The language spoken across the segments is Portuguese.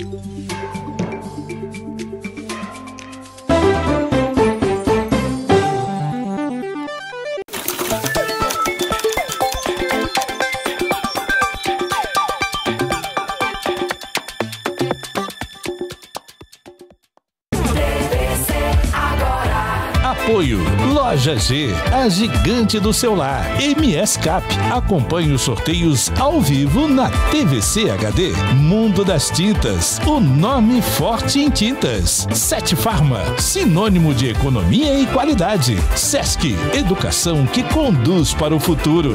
Apoio Loja G, a gigante do celular. MS Cap, acompanhe os sorteios ao vivo na TVC HD. Mundo das Tintas, o nome forte em tintas. Sete Farma, sinônimo de economia e qualidade. Sesc, educação que conduz para o futuro.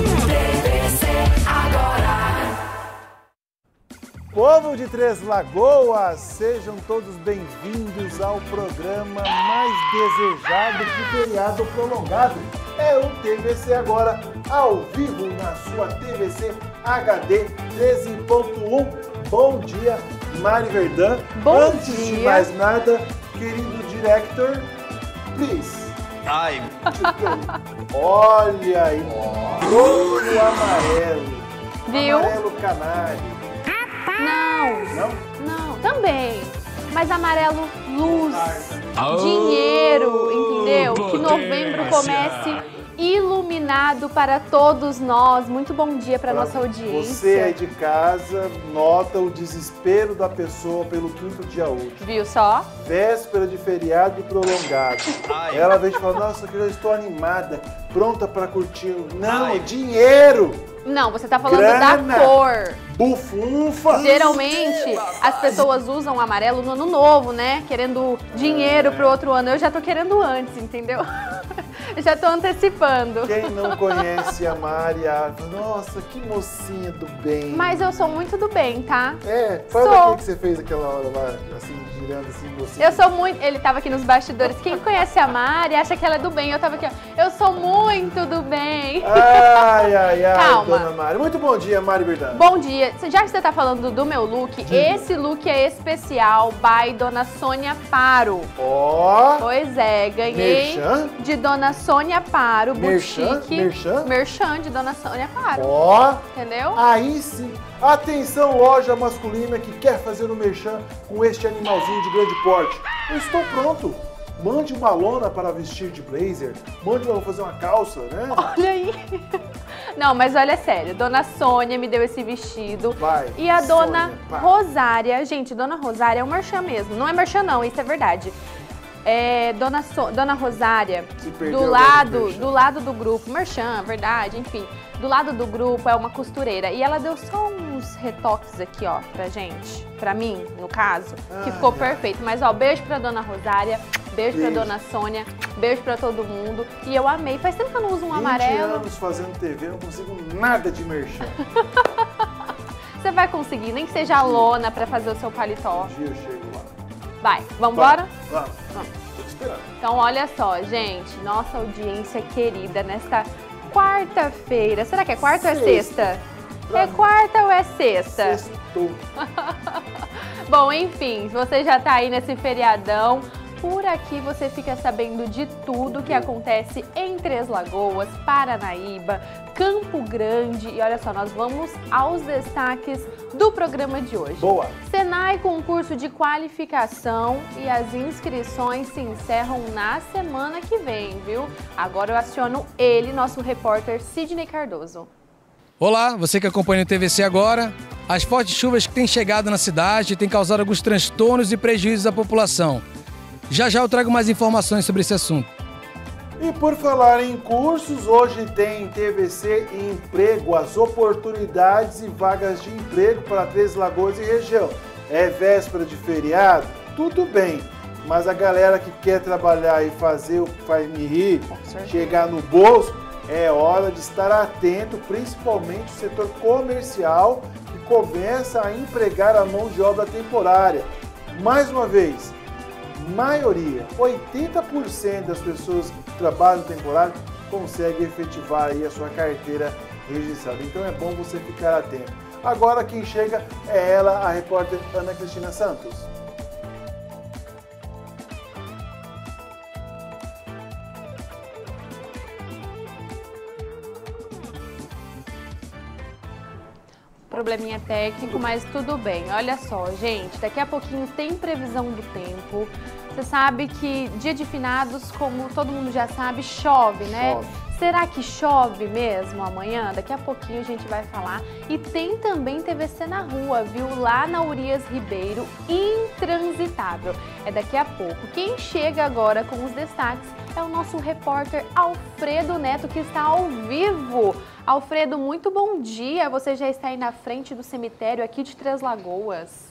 Povo de Três Lagoas, sejam todos bem-vindos ao programa mais desejado de feriado prolongado. É o TVC Agora, ao vivo na sua TVC HD 13.1. Bom dia, Mari Verdun. Antes de mais nada, querido director, please. Ai. Olha aí, roxo amarelo. Viu? Amarelo canário. Não, também. Mas amarelo, luz, dinheiro, entendeu? Que novembro comece iluminado para todos nós. Muito bom dia para nossa audiência. Você aí de casa nota o desespero da pessoa pelo quinto dia útil. Viu só? Véspera de feriado prolongado. Ela vem te falar, nossa, que eu já estou animada, pronta para curtir. Não, dinheiro! Não, você tá falando grana, da cor. Bufunfa. Geralmente, as pessoas usam amarelo no ano novo, né? Querendo dinheiro pro outro ano. Eu já tô querendo antes, entendeu? Eu já tô antecipando. Quem não conhece a Mari, nossa, que mocinha do bem. Mas eu sou muito do bem, tá? É, fala o que você fez aquela hora lá, assim, girando assim, mocinha. Eu sou muito... Ele tava aqui nos bastidores. Quem conhece a Mari acha que ela é do bem. Eu tava aqui, ó. Eu sou muito do bem. Ai, Calma. Dona Mari. Muito bom dia, Mari Verdun. Bom dia. Já que você tá falando do meu look, esse look é especial by Dona Sônia Paro. Ó. Pois é, ganhei de Dona Sônia Paro, boutique. Merchan de Dona Sônia Paro. Ó. Entendeu? Aí sim. Atenção, loja masculina que quer fazer um merchan com este animalzinho de grande porte. Eu estou pronto. Mande uma lona para vestir de blazer. Mande para fazer uma calça, né? Olha aí. Não, mas olha sério, Dona Sônia me deu esse vestido. Vai, e a Dona Sônia, Rosária, gente, Dona Rosária é um merchan mesmo. Não é merchan não, isso é verdade. É, Dona Rosária, do lado do grupo, merchan, verdade, enfim. Do lado do grupo é uma costureira e ela deu só uns retoques aqui, ó, pra gente, pra mim, no caso, que ficou perfeito. Mas, ó, beijo pra Dona Rosária, beijo pra Dona Sônia, beijo pra todo mundo. E eu amei. Faz tempo que eu não uso um amarelo. 20 anos fazendo TV, não consigo nada de merchan. Você vai conseguir, nem que seja a lona pra fazer o seu paletó. Um dia eu chego lá. Vai, vamos embora? Vamos. Tô te esperando. Então, olha só, gente, nossa audiência querida nesta quarta-feira. Será que é quarta ou é sexta? É quarta ou é sexta? Sextou. Bom, enfim, você já tá aí nesse feriadão. Por aqui você fica sabendo de tudo que acontece em Três Lagoas, Paranaíba, Campo Grande. E olha só, nós vamos aos destaques do programa de hoje. Boa! Senai concurso de qualificação e as inscrições se encerram na semana que vem, viu? Agora eu aciono ele, nosso repórter Sidney Cardoso. Olá, você que acompanha o TVC Agora. As fortes chuvas que têm chegado na cidade têm causado alguns transtornos e prejuízos à população. Já já eu trago mais informações sobre esse assunto. E por falar em cursos, hoje tem TVC Emprego, as oportunidades e vagas de emprego para Três Lagoas e região. É véspera de feriado? Tudo bem, mas a galera que quer trabalhar e fazer o que faz me rir, chegar no bolso, é hora de estar atento, principalmente o setor comercial, que começa a empregar a mão de obra temporária. Mais uma vez, maioria, 80% das pessoas que trabalham temporário conseguem efetivar aí a sua carteira registrada. Então é bom você ficar atento. Agora quem chega é ela, a repórter Ana Cristina Santos. probleminha técnico, mas tudo bem. Olha só, gente, daqui a pouquinho tem previsão do tempo. Você sabe que dia de finados, como todo mundo já sabe, chove, né? Chove. Será que chove mesmo amanhã? Daqui a pouquinho a gente vai falar. E tem também TVC na rua, viu? Lá na Urias Ribeiro, intransitável. É daqui a pouco. Quem chega agora com os destaques é o nosso repórter Alfredo Neto, que está ao vivo. Alfredo, muito bom dia. Você já está aí na frente do cemitério aqui de Três Lagoas.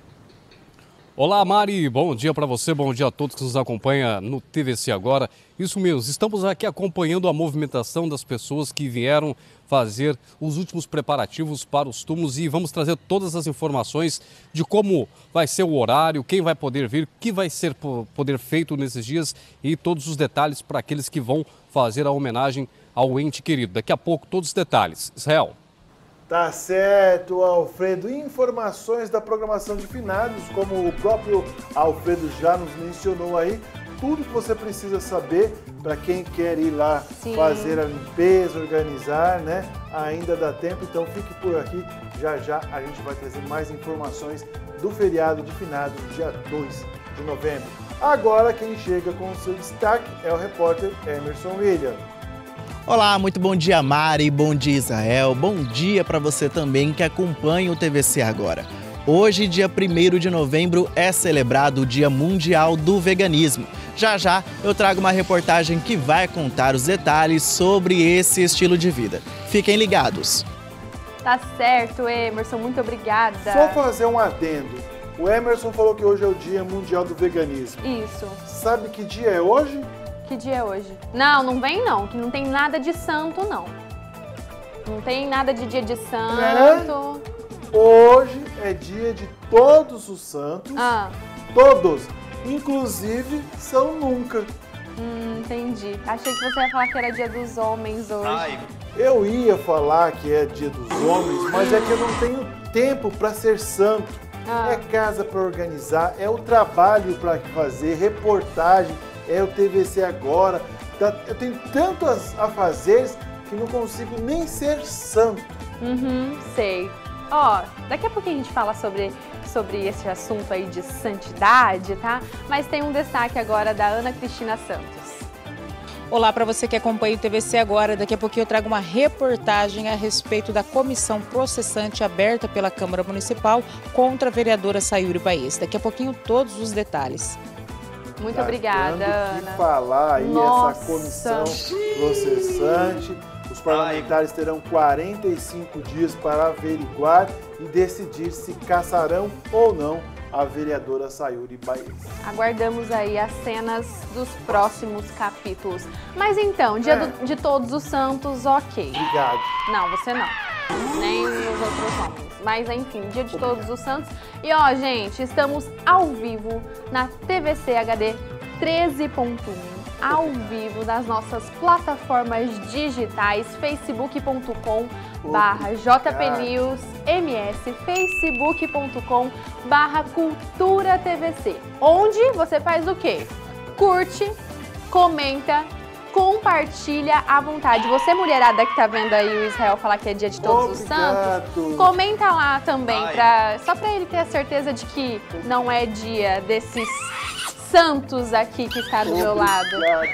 Olá, Mari, bom dia para você, bom dia a todos que nos acompanham no TVC Agora. Isso mesmo, estamos aqui acompanhando a movimentação das pessoas que vieram fazer os últimos preparativos para os túmulos e vamos trazer todas as informações de como vai ser o horário, quem vai poder vir, o que vai ser poder feito nesses dias e todos os detalhes para aqueles que vão fazer a homenagem ao ente querido. Daqui a pouco, todos os detalhes. Israel. Tá certo, Alfredo. Informações da programação de finados, como o próprio Alfredo já nos mencionou aí, tudo que você precisa saber para quem quer ir lá fazer a limpeza, organizar, né? Ainda dá tempo, então fique por aqui. Já já a gente vai trazer mais informações do feriado de finados, dia 2 de novembro. Agora quem chega com o seu destaque é o repórter Emerson William. Olá, muito bom dia, Mari, bom dia, Israel, bom dia para você também que acompanha o TVC Agora. Hoje, dia 1º de novembro, é celebrado o Dia Mundial do Veganismo. Já já eu trago uma reportagem que vai contar os detalhes sobre esse estilo de vida. Fiquem ligados. Tá certo, Emerson, muito obrigada. Só fazer um adendo. O Emerson falou que hoje é o Dia Mundial do Veganismo. Isso. Sabe que dia é hoje? Que dia é hoje? Não, não vem não, que não tem nada de santo não. Não tem nada de dia de santo. Hoje é dia de todos os santos. Todos. Inclusive São Nunca. Entendi. Achei que você ia falar que era dia dos homens hoje. Eu ia falar que é dia dos homens, mas é que eu não tenho tempo para ser santo. É casa para organizar, é o trabalho para fazer, reportagem. É o TVC Agora, eu tenho tanto a fazer que não consigo nem ser santo. Sei. Ó, daqui a pouquinho a gente fala sobre esse assunto aí de santidade, tá? Mas tem um destaque agora da Ana Cristina Santos. Olá para você que acompanha o TVC Agora. Daqui a pouquinho eu trago uma reportagem a respeito da comissão processante aberta pela Câmara Municipal contra a vereadora Sayuri Baez. Daqui a pouquinho todos os detalhes. Muito obrigada, Ana. Falar aí essa comissão processante. Os parlamentares terão 45 dias para averiguar e decidir se caçarão ou não a vereadora Sayuri Baez. Aguardamos aí as cenas dos próximos capítulos. Mas então, dia de Todos os Santos, ok. Obrigado. Não, você não. Nem os outros homens. Mas enfim, dia de Todos os Santos. E ó, gente, estamos ao vivo na TVC HD 13.1. Ao vivo nas nossas plataformas digitais, facebook.com/jpnewsms, facebook.com/culturatvc, onde você faz o quê? Curte, comenta, compartilha à vontade. Você, mulherada que tá vendo aí o Israel falar que é dia de Todos os Santos, comenta lá também, só pra ele ter a certeza de que não é dia desses santos aqui que está do meu lado.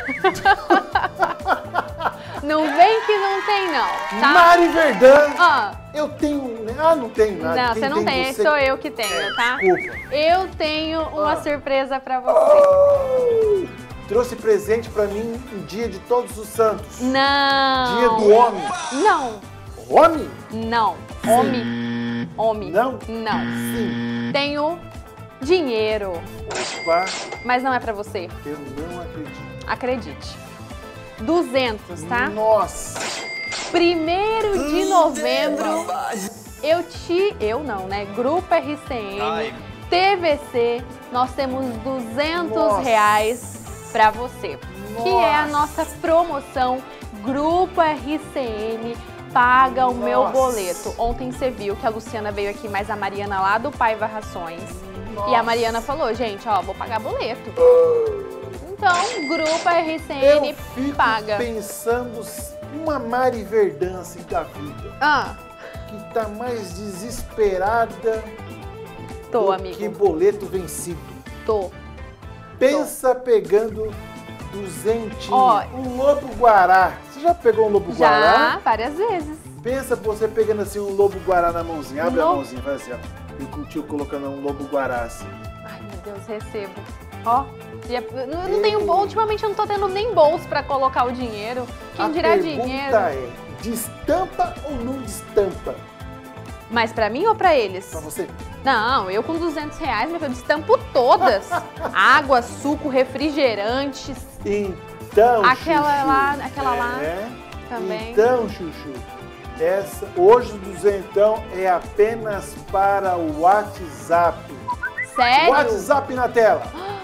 Não vem que não tem não, tá? Mari Verdun, eu tenho... não tenho nada. Não, você não tem, sou eu que tenho, tá? Desculpa. Eu tenho uma surpresa pra você. Trouxe presente pra mim em dia de Todos os Santos. Não. Dia do homem. Não. Homem? Não. Homem. Homem. Não? Não. Sim. Tenho dinheiro. Opa. Mas não é pra você. Eu não acredito. Acredite. 200, tá? Nossa. 1º de novembro, Grupo RCN, TVC, nós temos R$200 pra você. Que é a nossa promoção Grupo RCN Paga o Meu Boleto. Ontem você viu que a Luciana veio aqui, mas a Mariana lá do Paiva Rações. E a Mariana falou, gente, ó, vou pagar boleto. Então, Grupo RCN paga. Pensando uma Mari Verdun assim da vida. que tá mais desesperada que boleto vencido. Pensa pegando 200. Um lobo-guará. Você já pegou um lobo-guará? Já, várias vezes. Pensa você pegando assim um lobo-guará na mãozinha. Abre a mãozinha, faz assim, ó. E o tio colocando um lobo-guará assim. Ai, meu Deus, recebo. Não tenho bolso. Ultimamente eu não tô tendo nem bolso pra colocar o dinheiro. Quem dirá dinheiro? A pergunta é, destampa ou não destampa? Mas pra mim ou pra eles? Pra você. Não, eu com R$200, eu destampo todas. Água, suco, refrigerantes. Então, aquela lá também. Então, Chuchu, hoje o duzentão é apenas para o WhatsApp. Sério? WhatsApp na tela.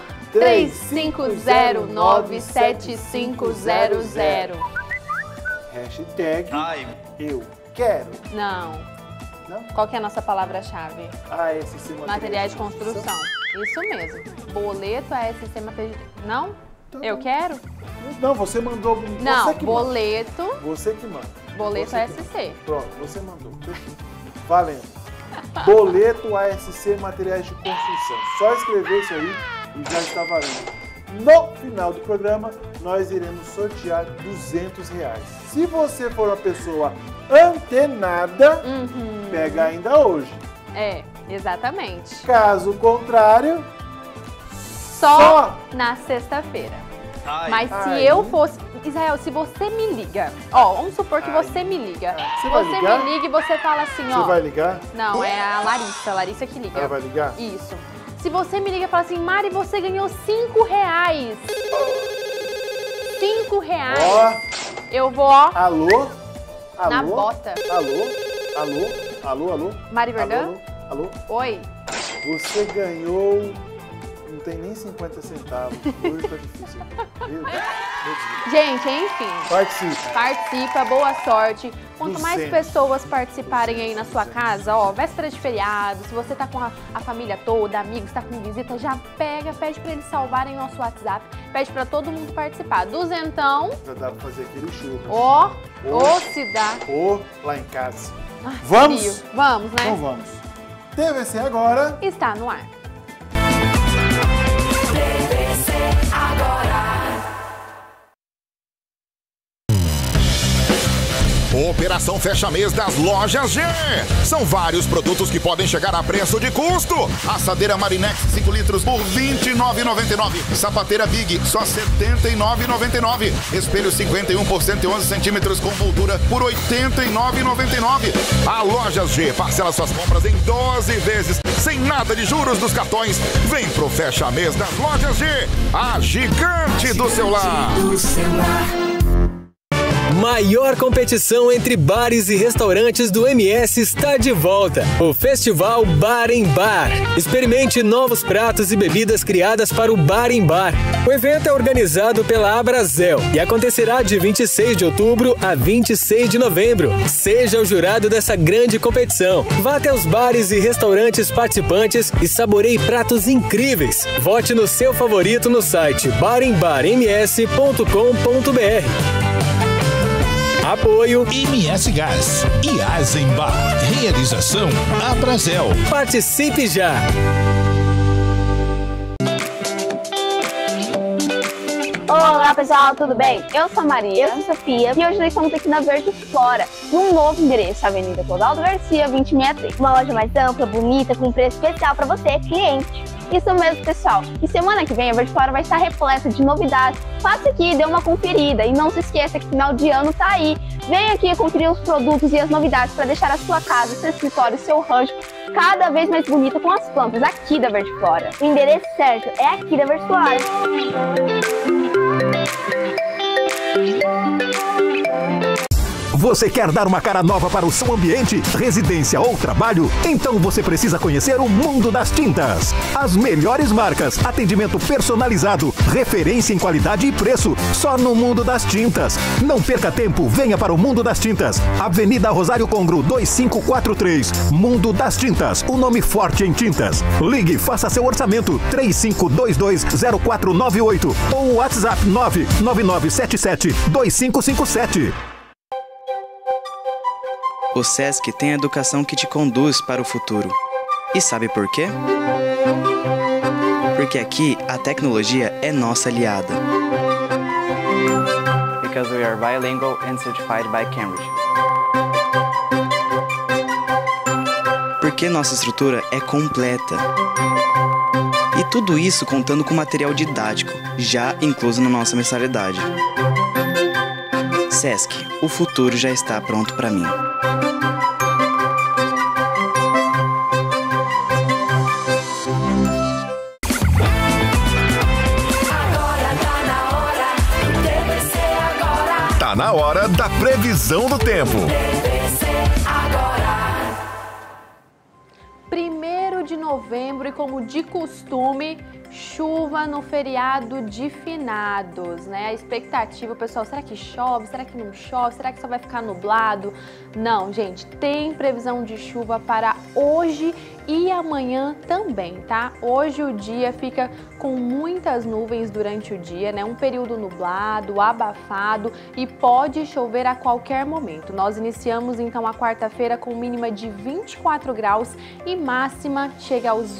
35097500. Hashtag eu quero. Não. Qual que é a nossa palavra-chave? ASC Materiais de construção. Isso mesmo. Boleto ASC Materiais. Não? Então, eu quero? Não, você mandou. Não, você que boleto. Manda. Você que manda. Boleto ASC. Pronto, você mandou. Valendo. Boleto ASC Materiais de Construção. Só escrever isso aí e já está valendo. No final do programa, nós iremos sortear R$200. Se você for uma pessoa antenada, pega ainda hoje. Exatamente. Caso contrário, só na sexta-feira. Mas se eu fosse... Israel, se você me liga, vamos supor que você me liga. Você me liga e você fala assim, Você vai ligar? Não, é a Larissa que liga. Ela vai ligar? Isso. Se você me liga e fala assim, Mari, você ganhou R$5. R$5. Eu vou, Alô? na bota. Alô? Mari Verdão? Alô? Oi. Você ganhou... Não tem nem 50 centavos. Hoje tá difícil. Meu Deus. Gente, enfim. Participa, boa sorte. Quanto mais pessoas participarem aí na sua casa, véspera de feriado, se você tá com a família toda, amigos, tá com visita, já pede pra eles salvarem nosso WhatsApp, pede pra todo mundo participar. Duzentão. Já dá pra fazer aquele churras. Se dá. Lá em casa. Vamos? Frio. Vamos, né? Então vamos. TVC Agora está no ar. TVC Agora. Operação Fecha Mês das Lojas G. São vários produtos que podem chegar a preço de custo. Assadeira Marinex 5 litros por R$ 29,99. Sapateira Big só R$ 79,99. Espelho 51 por 111 centímetros com moldura por R$ 89,99. A Lojas G parcela suas compras em 12 vezes, sem nada de juros dos cartões. Vem pro Fecha Mês das Lojas G, a gigante do celular. Maior competição entre bares e restaurantes do MS está de volta. O Festival Bar em Bar. Experimente novos pratos e bebidas criadas para o Bar em Bar. O evento é organizado pela Abrazel e acontecerá de 26 de outubro a 26 de novembro. Seja o jurado dessa grande competição. Vá até os bares e restaurantes participantes e saboreie pratos incríveis. Vote no seu favorito no site barembarms.com.br. Apoio MS Gás e Eisenbach. Realização Abrazel. Participe já! Olá pessoal, tudo bem? Eu sou a Maria, eu sou a Sofia e hoje nós estamos aqui na Verde Flora, num novo endereço, Avenida Clodoaldo Garcia, 2063. Uma loja mais ampla, bonita, com preço especial para você, cliente. Isso mesmo, pessoal. E semana que vem a Verde Flora vai estar repleta de novidades. Passa aqui, dê uma conferida e não se esqueça que final de ano tá aí. Vem aqui conferir os produtos e as novidades para deixar a sua casa, seu escritório, seu rancho cada vez mais bonita com as plantas aqui da Verde Flora. O endereço certo é aqui da Verde Flora. Você quer dar uma cara nova para o seu ambiente, residência ou trabalho? Então você precisa conhecer o Mundo das Tintas. As melhores marcas, atendimento personalizado, referência em qualidade e preço, só no Mundo das Tintas. Não perca tempo, venha para o Mundo das Tintas. Avenida Rosário Congro, 2543. Mundo das Tintas, o nome forte em tintas. Ligue, faça seu orçamento, 35220498 ou WhatsApp 999772557. O SESC tem a educação que te conduz para o futuro. E sabe por quê? Porque aqui a tecnologia é nossa aliada. Because we are bilingual and certified by Cambridge. Porque nossa estrutura é completa. E tudo isso contando com material didático, já incluso na nossa mensalidade. SESC, o futuro já está pronto para mim. Tá na hora da previsão do tempo. 1º de novembro e, como de costume, chuva no feriado de finados, né? A expectativa, pessoal, será que chove? Será que não chove? Será que só vai ficar nublado? Não, gente, tem previsão de chuva para hoje e amanhã também, tá? Hoje o dia fica com muitas nuvens durante o dia, né? Um período nublado, abafado e pode chover a qualquer momento. Nós iniciamos então a quarta-feira com mínima de 24 graus e máxima chega aos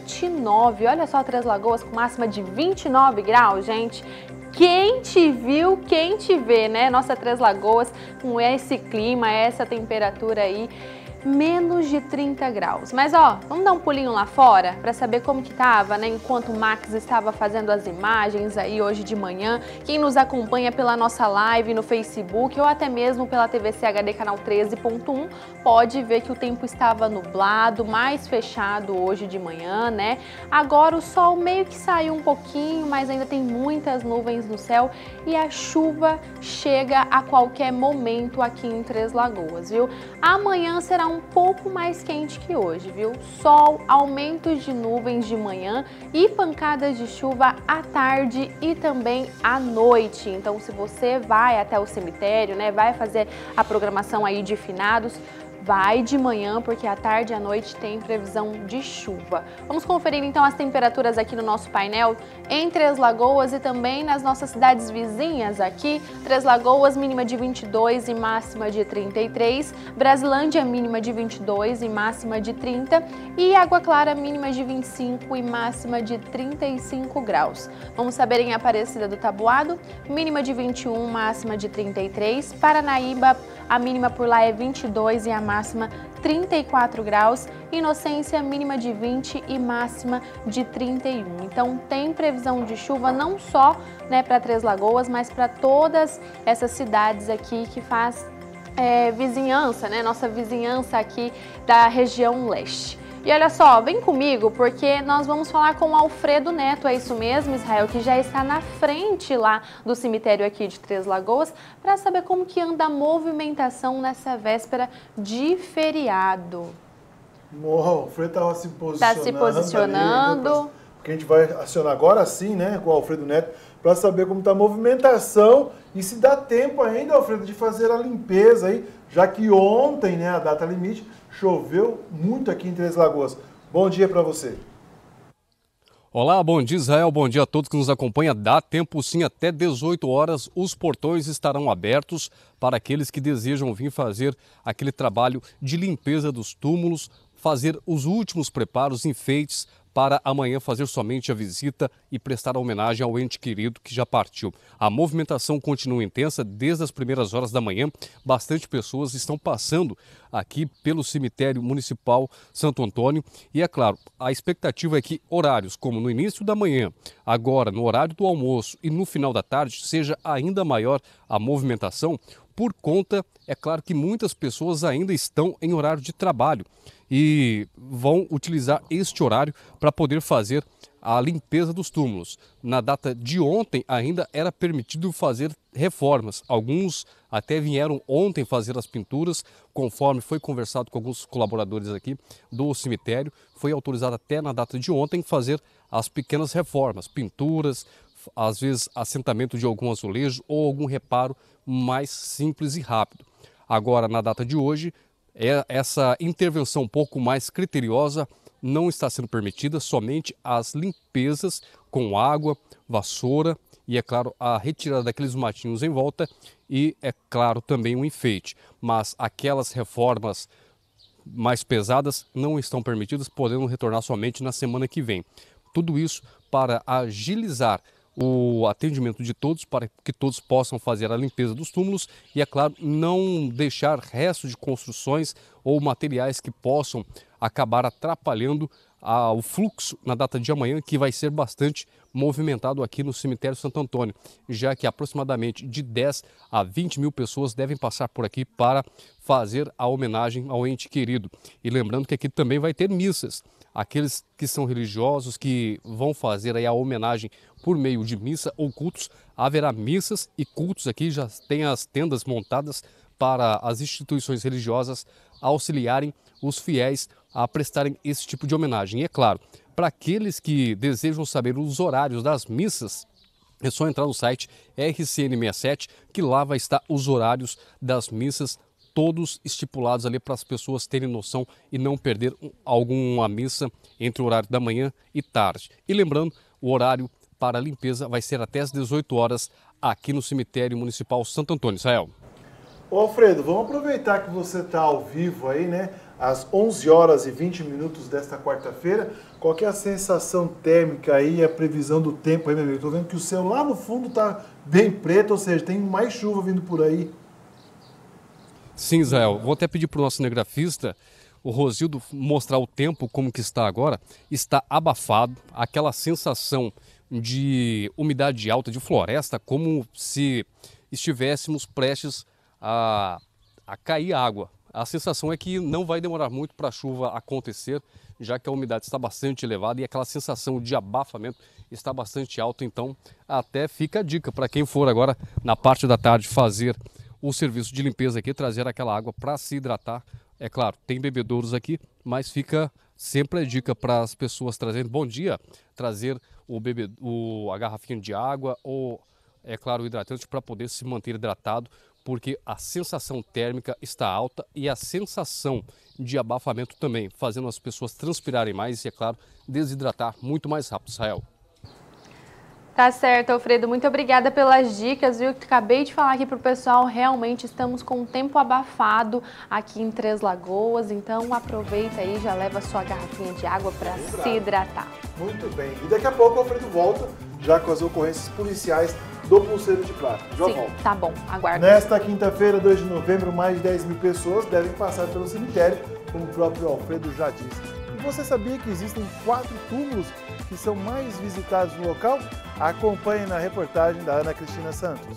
29. Olha só, Três Lagoas com máxima de 29 graus, gente. Quem te viu, quem te vê, né? Nossa Três Lagoas com esse clima, essa temperatura aí, menos de 30 graus. Mas ó, vamos dar um pulinho lá fora para saber como que tava, né? Enquanto o Max estava fazendo as imagens aí hoje de manhã. Quem nos acompanha pela nossa live no Facebook ou até mesmo pela TVC HD canal 13.1 pode ver que o tempo estava nublado, mais fechado hoje de manhã, né? Agora o sol meio que saiu um pouquinho, mas ainda tem muitas nuvens no céu e a chuva chega a qualquer momento aqui em Três Lagoas, viu? Amanhã será um pouco mais quente que hoje, viu? Sol, aumentos de nuvens de manhã e pancadas de chuva à tarde e também à noite. Então, se você vai até o cemitério, né, vai fazer a programação aí de finados, vai de manhã, porque à tarde e à noite tem previsão de chuva. Vamos conferir então as temperaturas aqui no nosso painel em Três Lagoas e também nas nossas cidades vizinhas aqui. Três Lagoas, mínima de 22 e máxima de 33. Brasilândia, mínima de 22 e máxima de 30. E Água Clara, mínima de 25 e máxima de 35 graus. Vamos saber em Aparecida do Taboado, mínima de 21, máxima de 33. Paranaíba, a mínima por lá é 22 e a máxima 34 graus. Inocência, mínima de 20 e máxima de 31. Então tem previsão de chuva não só, né, para Três Lagoas, mas para todas essas cidades aqui que faz vizinhança, né? Nossa vizinhança aqui da região leste. E olha só, vem comigo porque nós vamos falar com o Alfredo Neto, é isso mesmo, Israel, que já está na frente lá do cemitério aqui de Três Lagoas, para saber como que anda a movimentação nessa véspera de feriado. O Alfredo estava se posicionando. Está se posicionando. Ali, né, porque a gente vai acionar agora sim, né, com o Alfredo Neto, para saber como está a movimentação e se dá tempo ainda, Alfredo, de fazer a limpeza aí, já que ontem, né, a data limite, choveu muito aqui em Três Lagoas. Bom dia para você. Olá, bom dia Israel, bom dia a todos que nos acompanham. Dá tempo sim, até 18 horas os portões estarão abertos para aqueles que desejam vir fazer aquele trabalho de limpeza dos túmulos, fazer os últimos preparos, enfeites, para amanhã fazer somente a visita e prestar homenagem ao ente querido que já partiu. A movimentação continua intensa desde as primeiras horas da manhã. Bastante pessoas estão passando aqui pelo cemitério municipal Santo Antônio. E é claro, a expectativa é que horários como no início da manhã, agora no horário do almoço e no final da tarde, seja ainda maior a movimentação, por conta, é claro, que muitas pessoas ainda estão em horário de trabalho e vão utilizar este horário para poder fazer a limpeza dos túmulos. Na data de ontem ainda era permitido fazer reformas. Alguns até vieram ontem fazer as pinturas, conforme foi conversado com alguns colaboradores aqui do cemitério. Foi autorizado até na data de ontem fazer as pequenas reformas, pinturas, às vezes assentamento de algum azulejo ou algum reparo mais simples e rápido. Agora, na data de hoje, essa intervenção um pouco mais criteriosa não está sendo permitida, somente as limpezas com água, vassoura e, é claro, a retirada daqueles matinhos em volta e, é claro, também um enfeite. Mas aquelas reformas mais pesadas não estão permitidas, podendo retornar somente na semana que vem. Tudo isso para agilizar o atendimento de todos, para que todos possam fazer a limpeza dos túmulos e, é claro, não deixar restos de construções ou materiais que possam acabar atrapalhando o fluxo na data de amanhã, que vai ser bastante movimentado aqui no cemitério Santo Antônio, já que aproximadamente de 10 a 20 mil pessoas devem passar por aqui para fazer a homenagem ao ente querido. E lembrando que aqui também vai ter missas. Aqueles que são religiosos, que vão fazer aí a homenagem por meio de missa ou cultos, haverá missas e cultos aqui, já tem as tendas montadas para as instituições religiosas auxiliarem os fiéis a prestarem esse tipo de homenagem. E, é claro, para aqueles que desejam saber os horários das missas, é só entrar no site RCN67, que lá vai estar os horários das missas, todos estipulados ali para as pessoas terem noção e não perder alguma missa entre o horário da manhã e tarde. E lembrando, o horário para a limpeza vai ser até às 18 horas aqui no cemitério municipal Santo Antônio. Israel. Ô Alfredo, vamos aproveitar que você está ao vivo aí, né? Às 11 horas e 20 minutos desta quarta-feira. Qual que é a sensação térmica aí, a previsão do tempo aí, meu amigo? Estou vendo que o céu lá no fundo está bem preto, ou seja, tem mais chuva vindo por aí. Sim, Israel. Vou até pedir para o nosso cinegrafista, o Rosildo, mostrar o tempo como que está agora. Está abafado, aquela sensação de umidade alta, de floresta, como se estivéssemos prestes a cair água. A sensação é que não vai demorar muito para a chuva acontecer, já que a umidade está bastante elevada e aquela sensação de abafamento está bastante alta. Então, até fica a dica para quem for agora na parte da tarde fazer o serviço de limpeza aqui, trazer aquela água para se hidratar. É claro, tem bebedouros aqui, mas fica sempre a dica para as pessoas trazerem, bom dia, trazer a garrafinha de água ou, é claro, o hidratante para poder se manter hidratado, porque a sensação térmica está alta e a sensação de abafamento também, fazendo as pessoas transpirarem mais e, é claro, desidratar muito mais rápido. Israel. Tá certo, Alfredo. Muito obrigada pelas dicas, viu? Acabei de falar aqui pro pessoal, realmente estamos com um tempo abafado aqui em Três Lagoas, então aproveita aí, já leva a sua garrafinha de água para se hidratar. Muito bem. E daqui a pouco o Alfredo volta, já com as ocorrências policiais do Pulseiro de Prata. Já volto. Tá bom, aguardo. Nesta quinta-feira, 2 de novembro, mais de 10 mil pessoas devem passar pelo cemitério, como o próprio Alfredo já disse. E você sabia que existem 4 túmulos que são mais visitados no local? Acompanhe na reportagem da Ana Cristina Santos.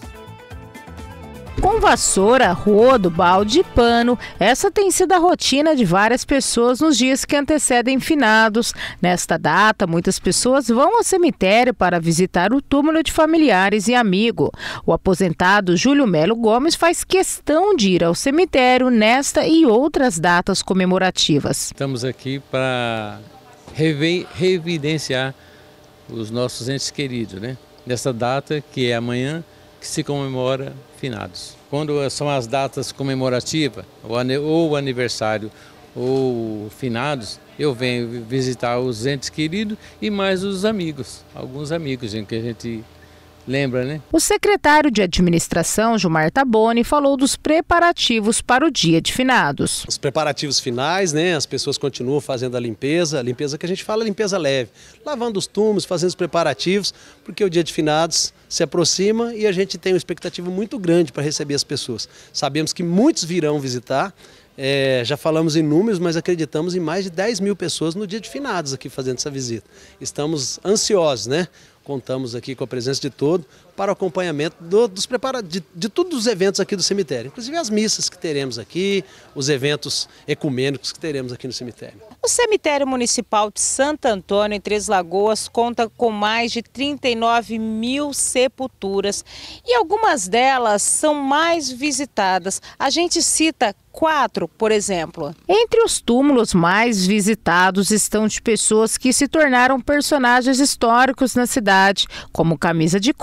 Com vassoura, rodo, balde e pano, essa tem sido a rotina de várias pessoas nos dias que antecedem finados. Nesta data, muitas pessoas vão ao cemitério para visitar o túmulo de familiares e amigos. O aposentado Júlio Melo Gomes faz questão de ir ao cemitério nesta e outras datas comemorativas. Estamos aqui para reevidenciar os nossos entes queridos, né? Nessa data que é amanhã, que se comemora finados. Quando são as datas comemorativas, ou aniversário ou finados, eu venho visitar os entes queridos e mais os amigos, alguns amigos que a gente lembra, né? O secretário de Administração, Gilmar Taboni, falou dos preparativos para o dia de finados. Os preparativos finais, né? As pessoas continuam fazendo a limpeza que a gente fala limpeza leve, lavando os túmulos, fazendo os preparativos, porque o dia de finados se aproxima e a gente tem uma expectativa muito grande para receber as pessoas. Sabemos que muitos virão visitar, já falamos em números, mas acreditamos em mais de 10 mil pessoas no dia de finados aqui fazendo essa visita. Estamos ansiosos, né? Contamos aqui com a presença de todos para o acompanhamento de todos os eventos aqui do cemitério, inclusive as missas que teremos aqui, os eventos ecumênicos que teremos aqui no cemitério. O cemitério municipal de Santo Antônio, em Três Lagoas, conta com mais de 39 mil sepulturas e algumas delas são mais visitadas. A gente cita 4, por exemplo. Entre os túmulos mais visitados estão de pessoas que se tornaram personagens históricos na cidade, como Camisa de Couro, que se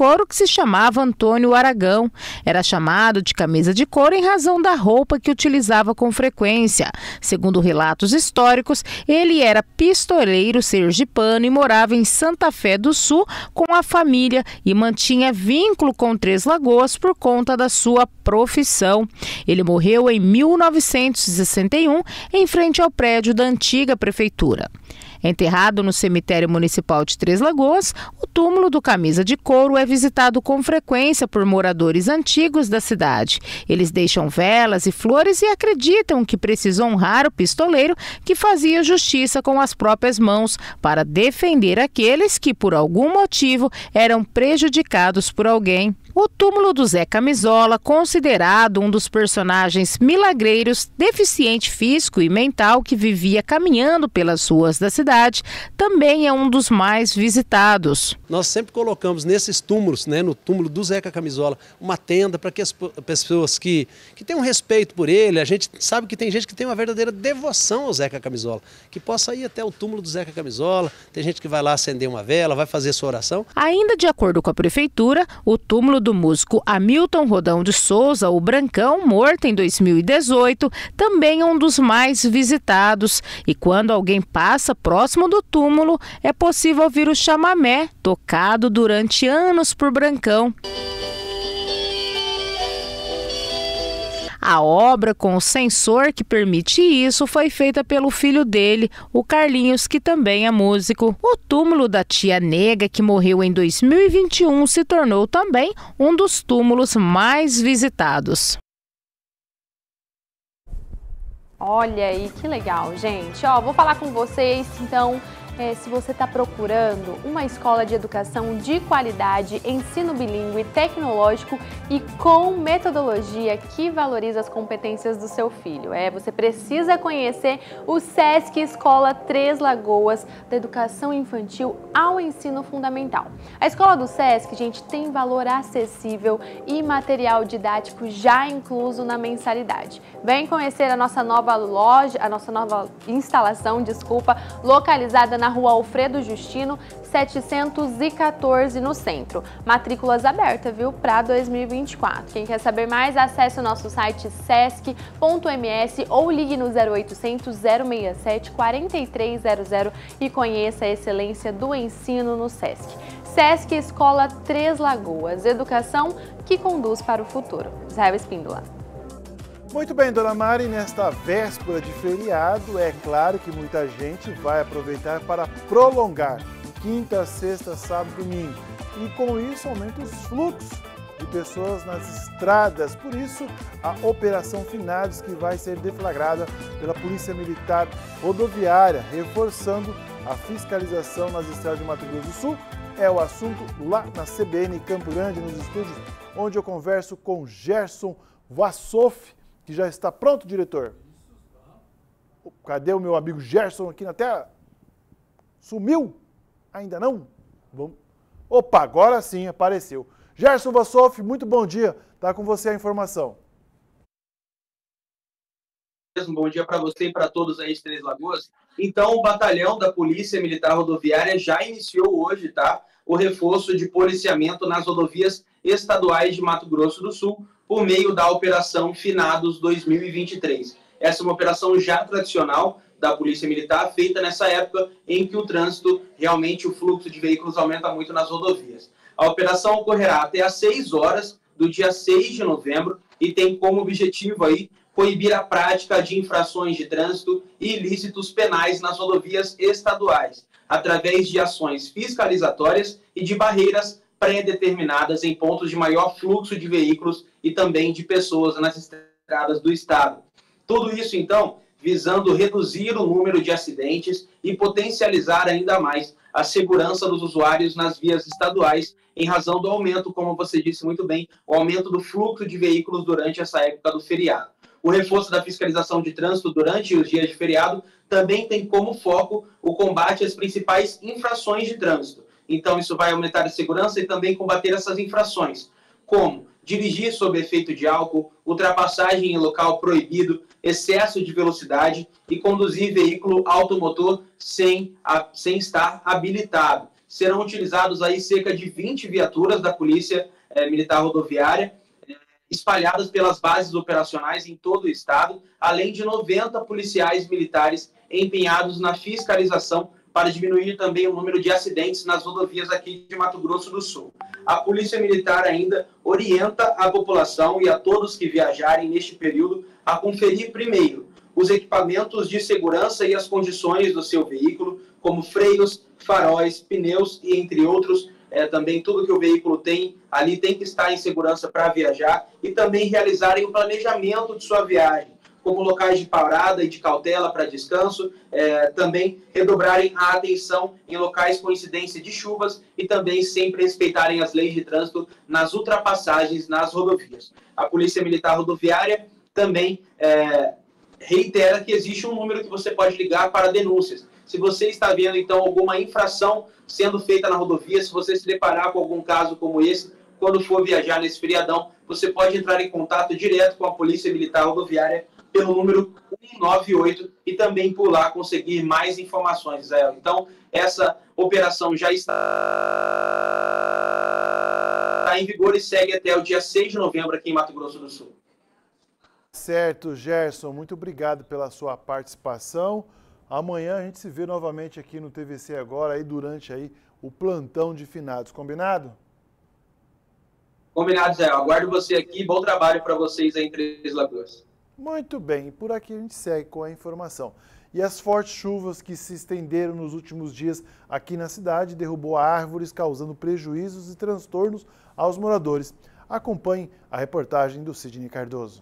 se chamava Antônio Aragão. Era chamado de camisa de couro em razão da roupa que utilizava com frequência. Segundo relatos históricos, ele era pistoleiro sergipano e morava em Santa Fé do Sul com a família e mantinha vínculo com Três Lagoas por conta da sua profissão. Ele morreu em 1961 em frente ao prédio da antiga prefeitura. Enterrado no cemitério municipal de Três Lagoas, o túmulo do Camisa de Couro é visitado com frequência por moradores antigos da cidade. Eles deixam velas e flores e acreditam que precisa honrar o pistoleiro que fazia justiça com as próprias mãos para defender aqueles que, por algum motivo, eram prejudicados por alguém. O túmulo do Zé Camisola, considerado um dos personagens milagreiros, deficiente físico e mental que vivia caminhando pelas ruas da cidade, também é um dos mais visitados. Nós sempre colocamos nesses túmulos, no túmulo do Zeca Camisola, uma tenda para que as pessoas que têm um respeito por ele, a gente sabe que tem gente que tem uma verdadeira devoção ao Zeca Camisola, que possa ir até o túmulo do Zeca Camisola, tem gente que vai lá acender uma vela, vai fazer sua oração. Ainda de acordo com a prefeitura, o túmulo do músico Hamilton Rodão de Souza, o Brancão, morto em 2018, também é um dos mais visitados. E quando alguém passa próximo do túmulo, é possível ouvir o chamamé, tocado durante anos por Brancão. A obra com o sensor que permite isso foi feita pelo filho dele, o Carlinhos, que também é músico. O túmulo da tia Nega, que morreu em 2021, se tornou também um dos túmulos mais visitados. Olha aí, que legal, gente. Vou falar com vocês, então, se você está procurando uma escola de educação de qualidade, ensino bilíngue, tecnológico e com metodologia que valoriza as competências do seu filho. Você precisa conhecer o SESC Escola Três Lagoas, da educação infantil ao ensino fundamental. A escola do SESC, gente, tem valor acessível e material didático já incluso na mensalidade. Vem conhecer a nossa nova loja, a nossa nova instalação, localizada na Rua Alfredo Justino, 714 no centro. Matrículas abertas, viu, para 2024. Quem quer saber mais, acesse o nosso site sesc.ms ou ligue no 0800 067 4300 e conheça a excelência do ensino no SESC. SESC Escola Três Lagoas, educação que conduz para o futuro. Israel Espíndola. Muito bem, dona Mari, nesta véspera de feriado, é claro que muita gente vai aproveitar para prolongar quinta, sexta, sábado e domingo. E com isso aumenta os fluxos de pessoas nas estradas. Por isso, a Operação Finados, que vai ser deflagrada pela Polícia Militar Rodoviária, reforçando a fiscalização nas estradas de Mato Grosso do Sul, é o assunto lá na CBN Campo Grande, nos estúdios, onde eu converso com Gerson Vassoff, que já está pronto, diretor? Cadê o meu amigo Gerson aqui na tela? Sumiu? Ainda não? Vamos. Opa, agora sim apareceu. Gerson Vassoff, muito bom dia. Está com você a informação. Bom dia para você e para todos aí de Três Lagoas. Então, o batalhão da Polícia Militar Rodoviária já iniciou hoje, o reforço de policiamento nas rodovias estaduais de Mato Grosso do Sul, por meio da Operação Finados 2023. Essa é uma operação já tradicional da Polícia Militar, feita nessa época em que o trânsito, realmente o fluxo de veículos aumenta muito nas rodovias. A operação ocorrerá até às 6 horas do dia 6 de novembro e tem como objetivo aí coibir a prática de infrações de trânsito e ilícitos penais nas rodovias estaduais, através de ações fiscalizatórias e de barreiras pré-determinadas em pontos de maior fluxo de veículos e também de pessoas nas estradas do estado. Tudo isso, então, visando reduzir o número de acidentes e potencializar ainda mais a segurança dos usuários nas vias estaduais, em razão do aumento, como você disse muito bem, o aumento do fluxo de veículos durante essa época do feriado. O reforço da fiscalização de trânsito durante os dias de feriado também tem como foco o combate às principais infrações de trânsito. Então, isso vai aumentar a segurança e também combater essas infrações, como dirigir sob efeito de álcool, ultrapassagem em local proibido, excesso de velocidade e conduzir veículo automotor sem estar habilitado. serão utilizados aí cerca de 20 viaturas da Polícia Militar Rodoviária, espalhadas pelas bases operacionais em todo o estado, além de 90 policiais militares empenhados na fiscalização para diminuir também o número de acidentes nas rodovias aqui de Mato Grosso do Sul. A Polícia Militar ainda orienta a população e a todos que viajarem neste período a conferir primeiro os equipamentos de segurança e as condições do seu veículo, como freios, faróis, pneus e entre outros. Também tudo que o veículo tem ali tem que estar em segurança para viajar, e também realizarem o planejamento de sua viagem, como locais de parada e de cautela para descanso, também redobrarem a atenção em locais com incidência de chuvas e também sempre respeitarem as leis de trânsito nas ultrapassagens nas rodovias. A Polícia Militar Rodoviária também reitera que existe um número que você pode ligar para denúncias. Se você está vendo, então, alguma infração sendo feita na rodovia, se você se deparar com algum caso como esse, quando for viajar nesse feriadão, você pode entrar em contato direto com a Polícia Militar Rodoviária pelo número 198 e também por lá conseguir mais informações, Israel. Então, essa operação já está em vigor e segue até o dia 6 de novembro aqui em Mato Grosso do Sul. Certo, Gerson, muito obrigado pela sua participação. Amanhã a gente se vê novamente aqui no TVC Agora, aí durante aí o plantão de finados, combinado? Combinado, Zé. Aguardo você aqui. Bom trabalho para vocês aí em Três Lagoas. Muito bem, por aqui a gente segue com a informação. E as fortes chuvas que se estenderam nos últimos dias aqui na cidade derrubou árvores, causando prejuízos e transtornos aos moradores. Acompanhe a reportagem do Sidney Cardoso.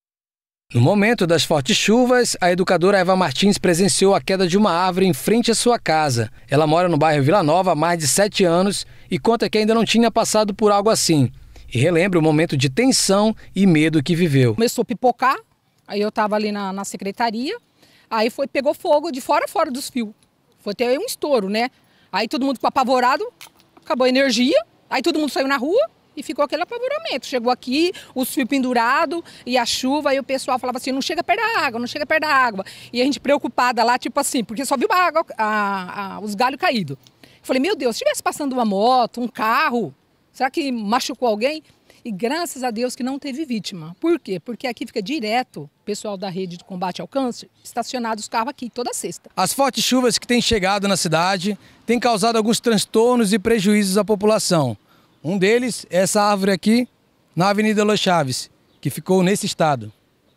No momento das fortes chuvas, a educadora Eva Martins presenciou a queda de uma árvore em frente à sua casa. Ela mora no bairro Vila Nova há mais de 7 anos e conta que ainda não tinha passado por algo assim. E relembra o momento de tensão e medo que viveu. Começou a pipocar, aí eu estava ali na secretaria, aí pegou fogo de fora a fora dos fios. Foi ter um estouro, né? Aí todo mundo ficou apavorado, acabou a energia, aí todo mundo saiu na rua. E ficou aquele apavoramento. Chegou aqui, os fios pendurados e a chuva, e o pessoal falava assim, não chega perto da água, não chega perto da água. E a gente preocupada lá, tipo assim, porque só viu a água, os galhos caídos. Falei, meu Deus, se estivesse passando uma moto, um carro, será que machucou alguém? E graças a Deus que não teve vítima. Por quê? Porque aqui fica direto o pessoal da rede de combate ao câncer, estacionado os carros aqui toda sexta. As fortes chuvas que têm chegado na cidade têm causado alguns transtornos e prejuízos à população. Um deles é essa árvore aqui, na Avenida Los Chaves, que ficou nesse estado,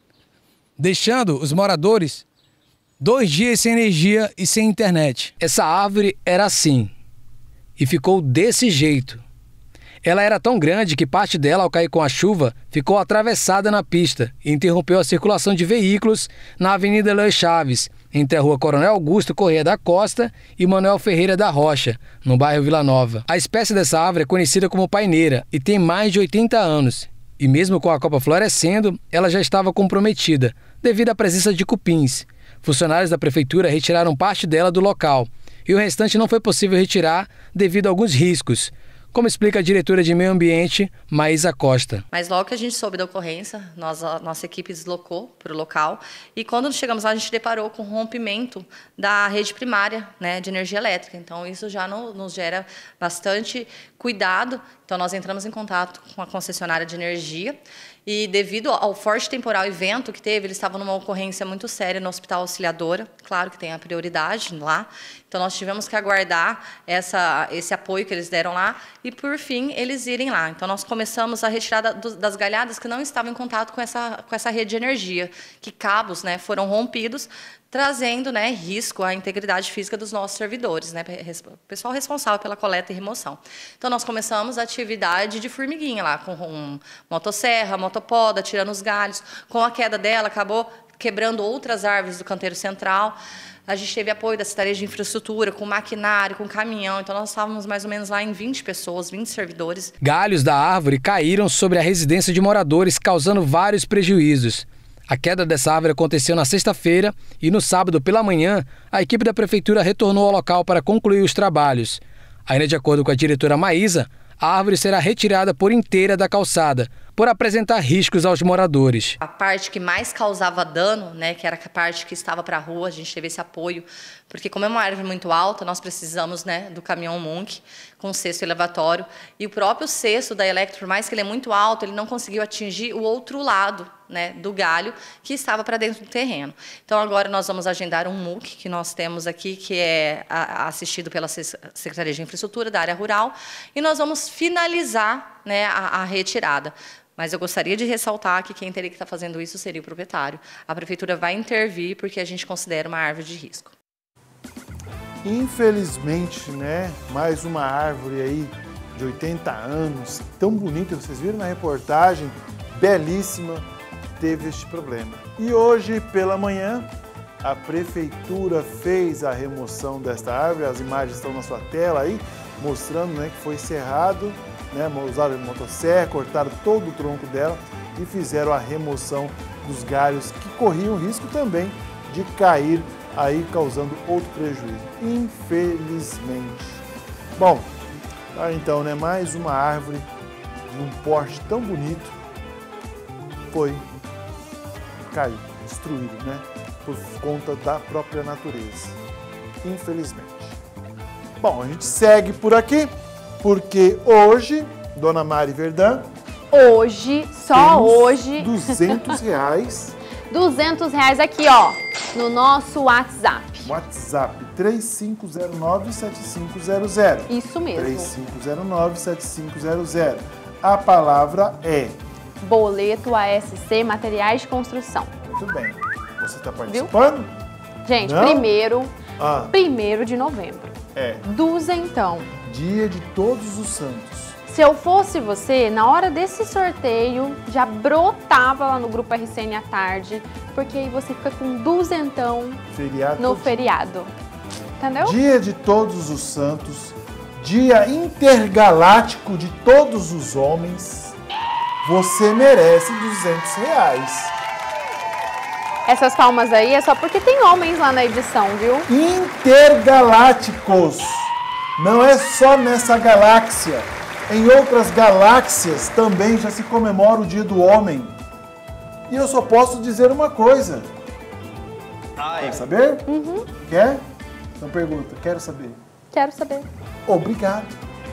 deixando os moradores 2 dias sem energia e sem internet. Essa árvore era assim, e ficou desse jeito. Ela era tão grande que parte dela, ao cair com a chuva, ficou atravessada na pista e interrompeu a circulação de veículos na Avenida Los Chaves, entre a rua Coronel Augusto Corrêa da Costa e Manuel Ferreira da Rocha, no bairro Vila Nova. A espécie dessa árvore é conhecida como paineira e tem mais de 80 anos. E mesmo com a copa florescendo, ela já estava comprometida, devido à presença de cupins. Funcionários da prefeitura retiraram parte dela do local e o restante não foi possível retirar devido a alguns riscos, como explica a diretora de Meio Ambiente, Maísa Costa. Mas logo que a gente soube da ocorrência, a nossa equipe deslocou para o local e quando chegamos lá a gente deparou com o rompimento da rede primária, né, de energia elétrica. Então isso já nos gera bastante cuidado. Então nós entramos em contato com a concessionária de energia e devido ao forte temporal e vento que teve, eles estavam numa ocorrência muito séria no Hospital Auxiliadora, claro que tem a prioridade lá, então nós tivemos que aguardar esse apoio que eles deram lá e por fim eles irem lá. Então nós começamos a retirada das galhadas que não estavam em contato com essa rede de energia, que cabos, né, foram rompidos, trazendo, né, risco à integridade física dos nossos servidores, né, pessoal responsável pela coleta e remoção. Então nós começamos a atividade de formiguinha lá, com motosserra, motopoda, tirando os galhos. Com a queda dela, acabou quebrando outras árvores do canteiro central. A gente teve apoio da Secretaria de Infraestrutura, com maquinário, com caminhão. Então nós estávamos mais ou menos lá em 20 pessoas, 20 servidores. Galhos da árvore caíram sobre a residência de moradores, causando vários prejuízos. A queda dessa árvore aconteceu na sexta-feira e no sábado pela manhã, a equipe da prefeitura retornou ao local para concluir os trabalhos. Ainda de acordo com a diretora Maísa, a árvore será retirada por inteira da calçada, por apresentar riscos aos moradores. A parte que mais causava dano, né, que era a parte que estava para a rua, a gente teve esse apoio, porque como é uma árvore muito alta, nós precisamos, né, do caminhão Monk com cesto elevatório, e o próprio cesto da Electro, por mais que ele é muito alto, ele não conseguiu atingir o outro lado, né, do galho que estava para dentro do terreno. Então agora nós vamos agendar um MOOC que nós temos aqui, que é assistido pela Secretaria de Infraestrutura da área rural, e nós vamos finalizar, né, a retirada. Mas eu gostaria de ressaltar que quem teria que estar fazendo isso seria o proprietário. A prefeitura vai intervir porque a gente considera uma árvore de risco. Infelizmente, né, mais uma árvore aí de 80 anos, tão bonita, vocês viram na reportagem, belíssima, teve este problema. E hoje pela manhã, a prefeitura fez a remoção desta árvore, as imagens estão na sua tela aí, mostrando, né, que foi cerrado, né, usaram motosserra, cortaram todo o tronco dela e fizeram a remoção dos galhos que corriam risco também de cair aí, causando outro prejuízo, infelizmente. Bom, tá então, né, mais uma árvore de um porte tão bonito caiu, destruído, né, por conta da própria natureza, infelizmente. Bom, a gente segue por aqui, porque hoje, Dona Mari Verdun, hoje, só hoje, R$200. R$200 aqui, ó, no nosso WhatsApp. WhatsApp 3509-7500. Isso mesmo. 3509-7500. A palavra é... Boleto ASC Materiais de Construção. Muito bem. Você está participando? Viu? Gente, não? primeiro de novembro. É. Duzentão. Dia de Todos os Santos. Se eu fosse você, na hora desse sorteio, já brotava lá no Grupo RCN à tarde, porque aí você fica com duzentão no feriado. Entendeu? Dia de Todos os Santos, dia intergaláctico de todos os homens, você merece R$200. Essas palmas aí é só porque tem homens lá na edição, viu? Intergalácticos. Não é só nessa galáxia. Em outras galáxias também já se comemora o Dia do Homem. E eu só posso dizer uma coisa. Quer saber? Uhum. Quer? Então pergunta, quero saber. Quero saber. Obrigado.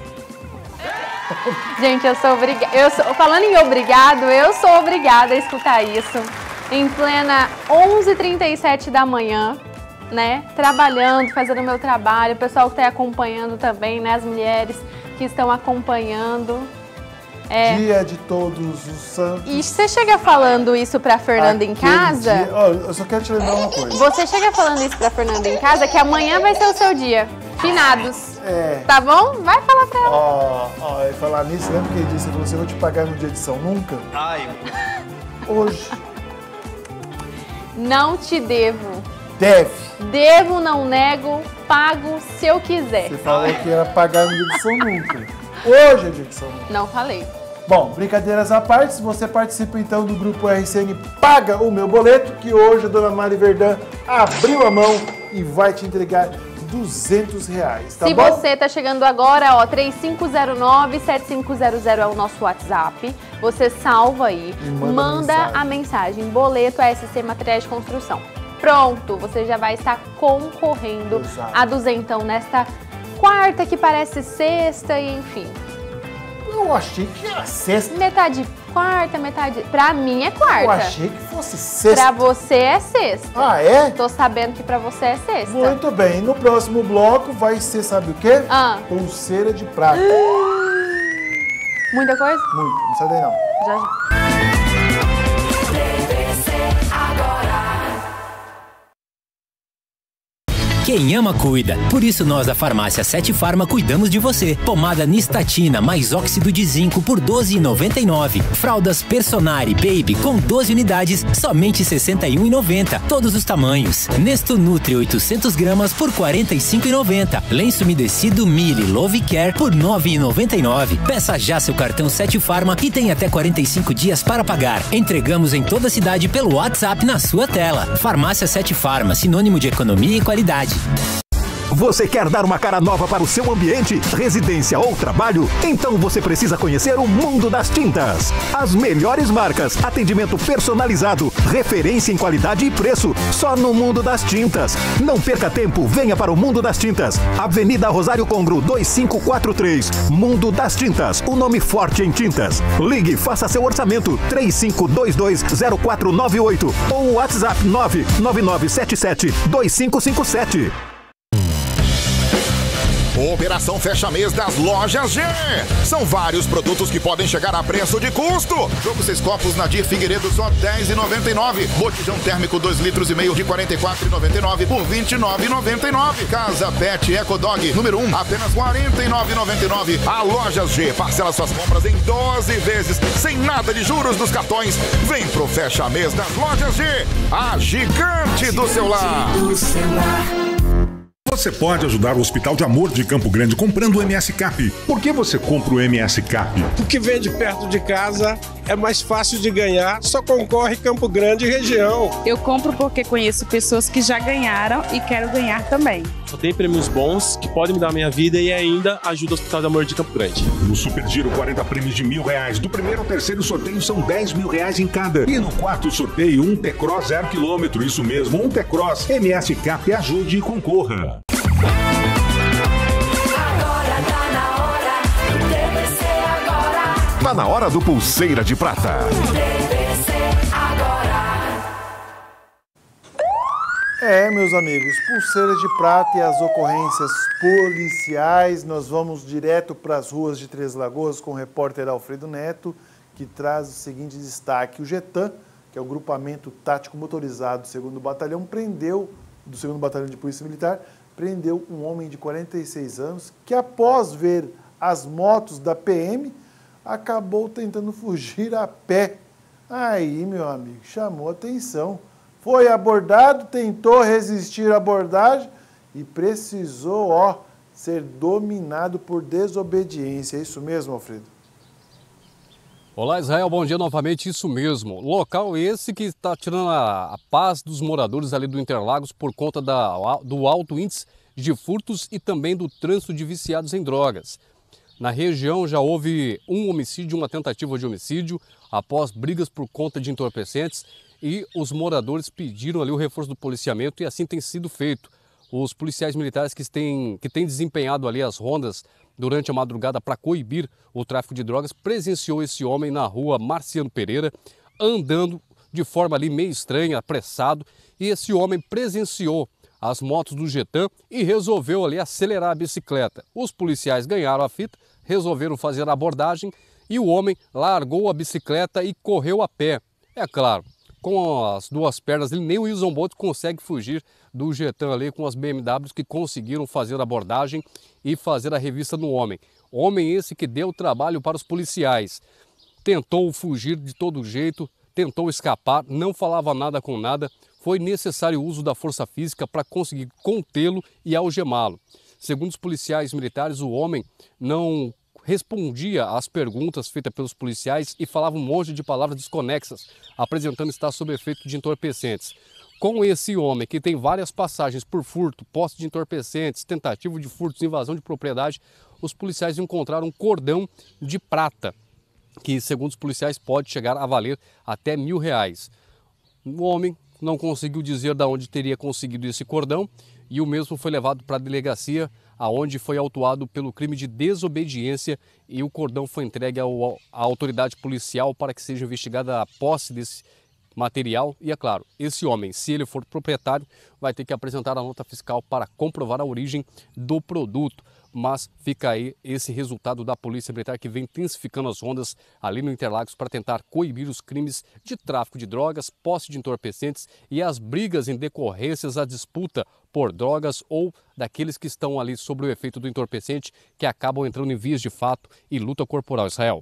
Gente, eu sou obrigada. Falando em obrigado, eu sou obrigada a escutar isso. Em plena 11h37 da manhã, né? Trabalhando, fazendo o meu trabalho. O pessoal que está acompanhando também, né? As mulheres que estão acompanhando. Dia de Todos os Santos. E você chega falando isso pra Fernanda em casa? Eu só quero te lembrar uma coisa. Você chega falando isso pra Fernanda em casa, que amanhã vai ser o seu dia. Finados. É. Tá bom? Vai falar pra ela. Falar nisso, lembra que ele disse? Ele falou assim, eu vou te pagar no dia de São Nunca? Hoje. Não te devo. Deve. Devo, não nego, pago se eu quiser. Você falou que era pagar no dia de São Nunca. Hoje é dia de São Nunca. Não falei. Bom, brincadeiras à parte, se você participa então do Grupo RCN Paga o Meu Boleto, que hoje a Dona Mari Verdun abriu a mão e vai te entregar R$200, tá Se bom? você tá chegando agora, ó, 3509-7500 é o nosso WhatsApp. Você salva aí, manda a mensagem, boleto ASC Materiais de Construção. Pronto, você já vai estar concorrendo a duzentão nesta quarta, que parece sexta, e enfim. Eu achei que era sexta. Metade quarta, metade... Pra mim é quarta. Eu achei que fosse sexta. Pra você é sexta. Ah, é? Tô sabendo que pra você é sexta. Muito bem. No próximo bloco vai ser, sabe o quê? Pulseira de prata. Muita coisa? Muito. Não sai daí, não. Já. Quem ama, cuida. Por isso nós da Farmácia 7 Farma cuidamos de você. Pomada Nistatina mais óxido de zinco por R$12,99. Fraldas Personari Baby com 12 unidades, somente R$ 61,90. Todos os tamanhos. Nesto Nutri 800 gramas por R$ 45,90. Lenço umedecido Mili Love Care por R$ 9,99. Peça já seu cartão 7 Farma e tem até 45 dias para pagar. Entregamos em toda a cidade pelo WhatsApp na sua tela. Farmácia 7 Farma, sinônimo de economia e qualidade. Você quer dar uma cara nova para o seu ambiente, residência ou trabalho? Então você precisa conhecer o mundo das tintas. As melhores marcas, atendimento personalizado, referência em qualidade e preço, só no mundo das tintas. Não perca tempo, venha para o mundo das tintas. Avenida Rosário Congro 2543. Mundo das Tintas, o nome forte em tintas. Ligue, faça seu orçamento 35220498 ou WhatsApp 999772557. Operação Fecha Mês das Lojas G. São vários produtos que podem chegar a preço de custo. Jogo 6 copos Nadir Figueiredo só R$10,99. Botijão térmico 2,5 litros de R$44,99 por R$29,99. Casa Pet Eco Dog número 1, apenas R$49,99. A Lojas G parcela suas compras em 12 vezes, sem nada de juros dos cartões. Vem pro Fecha Mês das Lojas G, a gigante do celular. Você pode ajudar o Hospital de Amor de Campo Grande comprando o MS Cap. Por que você compra o MS Cap? Porque vende perto de casa, é mais fácil de ganhar, só concorre Campo Grande e região. Eu compro porque conheço pessoas que já ganharam e quero ganhar também. Só tem prêmios bons que podem mudar a minha vida e ainda ajuda o Hospital de Amor de Campo Grande. No Super Giro, 40 prêmios de R$1.000. Do primeiro ao terceiro sorteio são R$10.000 em cada. E no quarto sorteio, um T-Cross 0 km. Isso mesmo, um T-Cross. MS Cap, ajude e concorra. Tá na hora do Pulseira de Prata. Meus amigos, Pulseira de Prata e as ocorrências policiais. Nós vamos direto para as ruas de Três Lagoas com o repórter Alfredo Neto, que traz o seguinte destaque. O GETAM, que é o Grupamento Tático Motorizado do 2º Batalhão, do 2º Batalhão de Polícia Militar, prendeu um homem de 46 anos que, após ver as motos da PM, acabou tentando fugir a pé. Aí, meu amigo, chamou atenção. Foi abordado, tentou resistir à abordagem e precisou, ser dominado por desobediência. É isso mesmo, Alfredo? Olá, Israel, bom dia novamente. Isso mesmo. Local esse que está tirando a paz dos moradores ali do Interlagos por conta do alto índice de furtos e também do trânsito de viciados em drogas. Na região já houve um homicídio, uma tentativa de homicídio, após brigas por conta de entorpecentes, e os moradores pediram ali o reforço do policiamento e assim tem sido feito. Os policiais militares que têm desempenhado ali as rondas durante a madrugada para coibir o tráfico de drogas, presenciou esse homem na rua Marciano Pereira, andando de forma ali meio estranha, apressado, e esse homem presenciou as motos do GETAM e resolveu ali acelerar a bicicleta. Os policiais ganharam a fita, resolveram fazer a abordagem e o homem largou a bicicleta e correu a pé. É claro, com as duas pernas, nem o Wilson Bolt consegue fugir do GETAM ali com as BMWs que conseguiram fazer a abordagem e fazer a revista no homem. Homem esse que deu trabalho para os policiais. Tentou fugir de todo jeito, tentou escapar, não falava nada com nada. Foi necessário o uso da força física para conseguir contê-lo e algemá-lo. Segundo os policiais militares, o homem não respondia às perguntas feitas pelos policiais e falava um monte de palavras desconexas, apresentando estar sob efeito de entorpecentes. Com esse homem, que tem várias passagens por furto, posse de entorpecentes, tentativa de furtos, invasão de propriedade, os policiais encontraram um cordão de prata, que, segundo os policiais, pode chegar a valer até R$1.000. O homem não conseguiu dizer de onde teria conseguido esse cordão e o mesmo foi levado para a delegacia, aonde foi autuado pelo crime de desobediência e o cordão foi entregue à autoridade policial para que seja investigada a posse desse material. E é claro, esse homem, se ele for proprietário, vai ter que apresentar a nota fiscal para comprovar a origem do produto. Mas fica aí esse resultado da Polícia Militar, que vem intensificando as rondas ali no Interlagos para tentar coibir os crimes de tráfico de drogas, posse de entorpecentes e as brigas em decorrências à disputa por drogas ou daqueles que estão ali sob o efeito do entorpecente, que acabam entrando em vias de fato e luta corporal. Israel.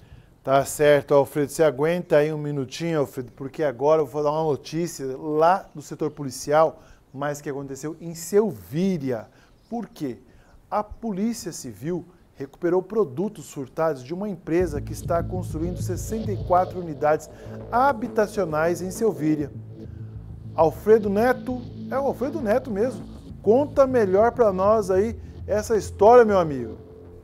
Tá certo, Alfredo. Você aguenta aí um minutinho, Alfredo, porque agora eu vou dar uma notícia lá do setor policial, mas que aconteceu em Selvíria. Por quê? A Polícia Civil recuperou produtos furtados de uma empresa que está construindo 64 unidades habitacionais em Selvíria. Alfredo Neto, é o Alfredo Neto mesmo, Conta melhor para nós aí essa história, meu amigo.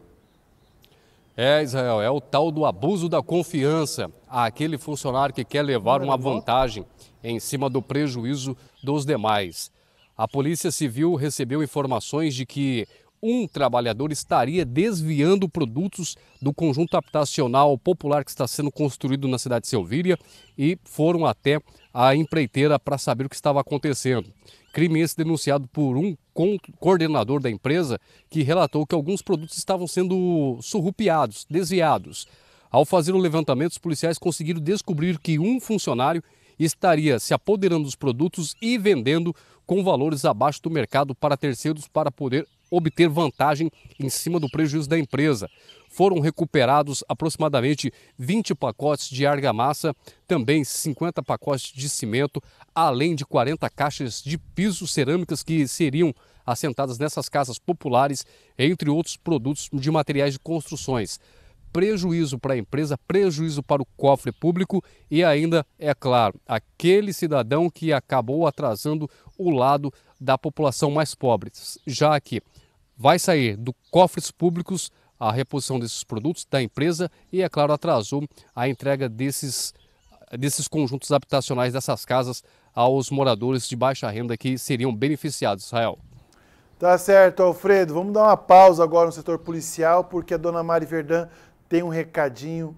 Israel, é o tal do abuso da confiança. Aquele funcionário que quer levar uma vantagem em cima do prejuízo dos demais. A Polícia Civil recebeu informações de que um trabalhador estaria desviando produtos do conjunto habitacional popular que está sendo construído na cidade de Selvíria e foram até a empreiteira para saber o que estava acontecendo. Crime esse denunciado por um coordenador da empresa que relatou que alguns produtos estavam sendo surrupiados, desviados. Ao fazer o levantamento, os policiais conseguiram descobrir que um funcionário estaria se apoderando dos produtos e vendendo com valores abaixo do mercado para terceiros para poder obter vantagem em cima do prejuízo da empresa. Foram recuperados aproximadamente 20 pacotes de argamassa, também 50 pacotes de cimento, além de 40 caixas de pisos cerâmicas que seriam assentadas nessas casas populares, entre outros produtos de materiais de construções. Prejuízo para a empresa, prejuízo para o cofre público e ainda, é claro, aquele cidadão que acabou atrasando o lado da população mais pobre, já que vai sair do cofres públicos a reposição desses produtos da empresa e, é claro, atrasou a entrega desses conjuntos habitacionais, dessas casas, aos moradores de baixa renda que seriam beneficiados, Israel. Tá certo, Alfredo. Vamos dar uma pausa agora no setor policial, porque a dona Mari Verdun tem um recadinho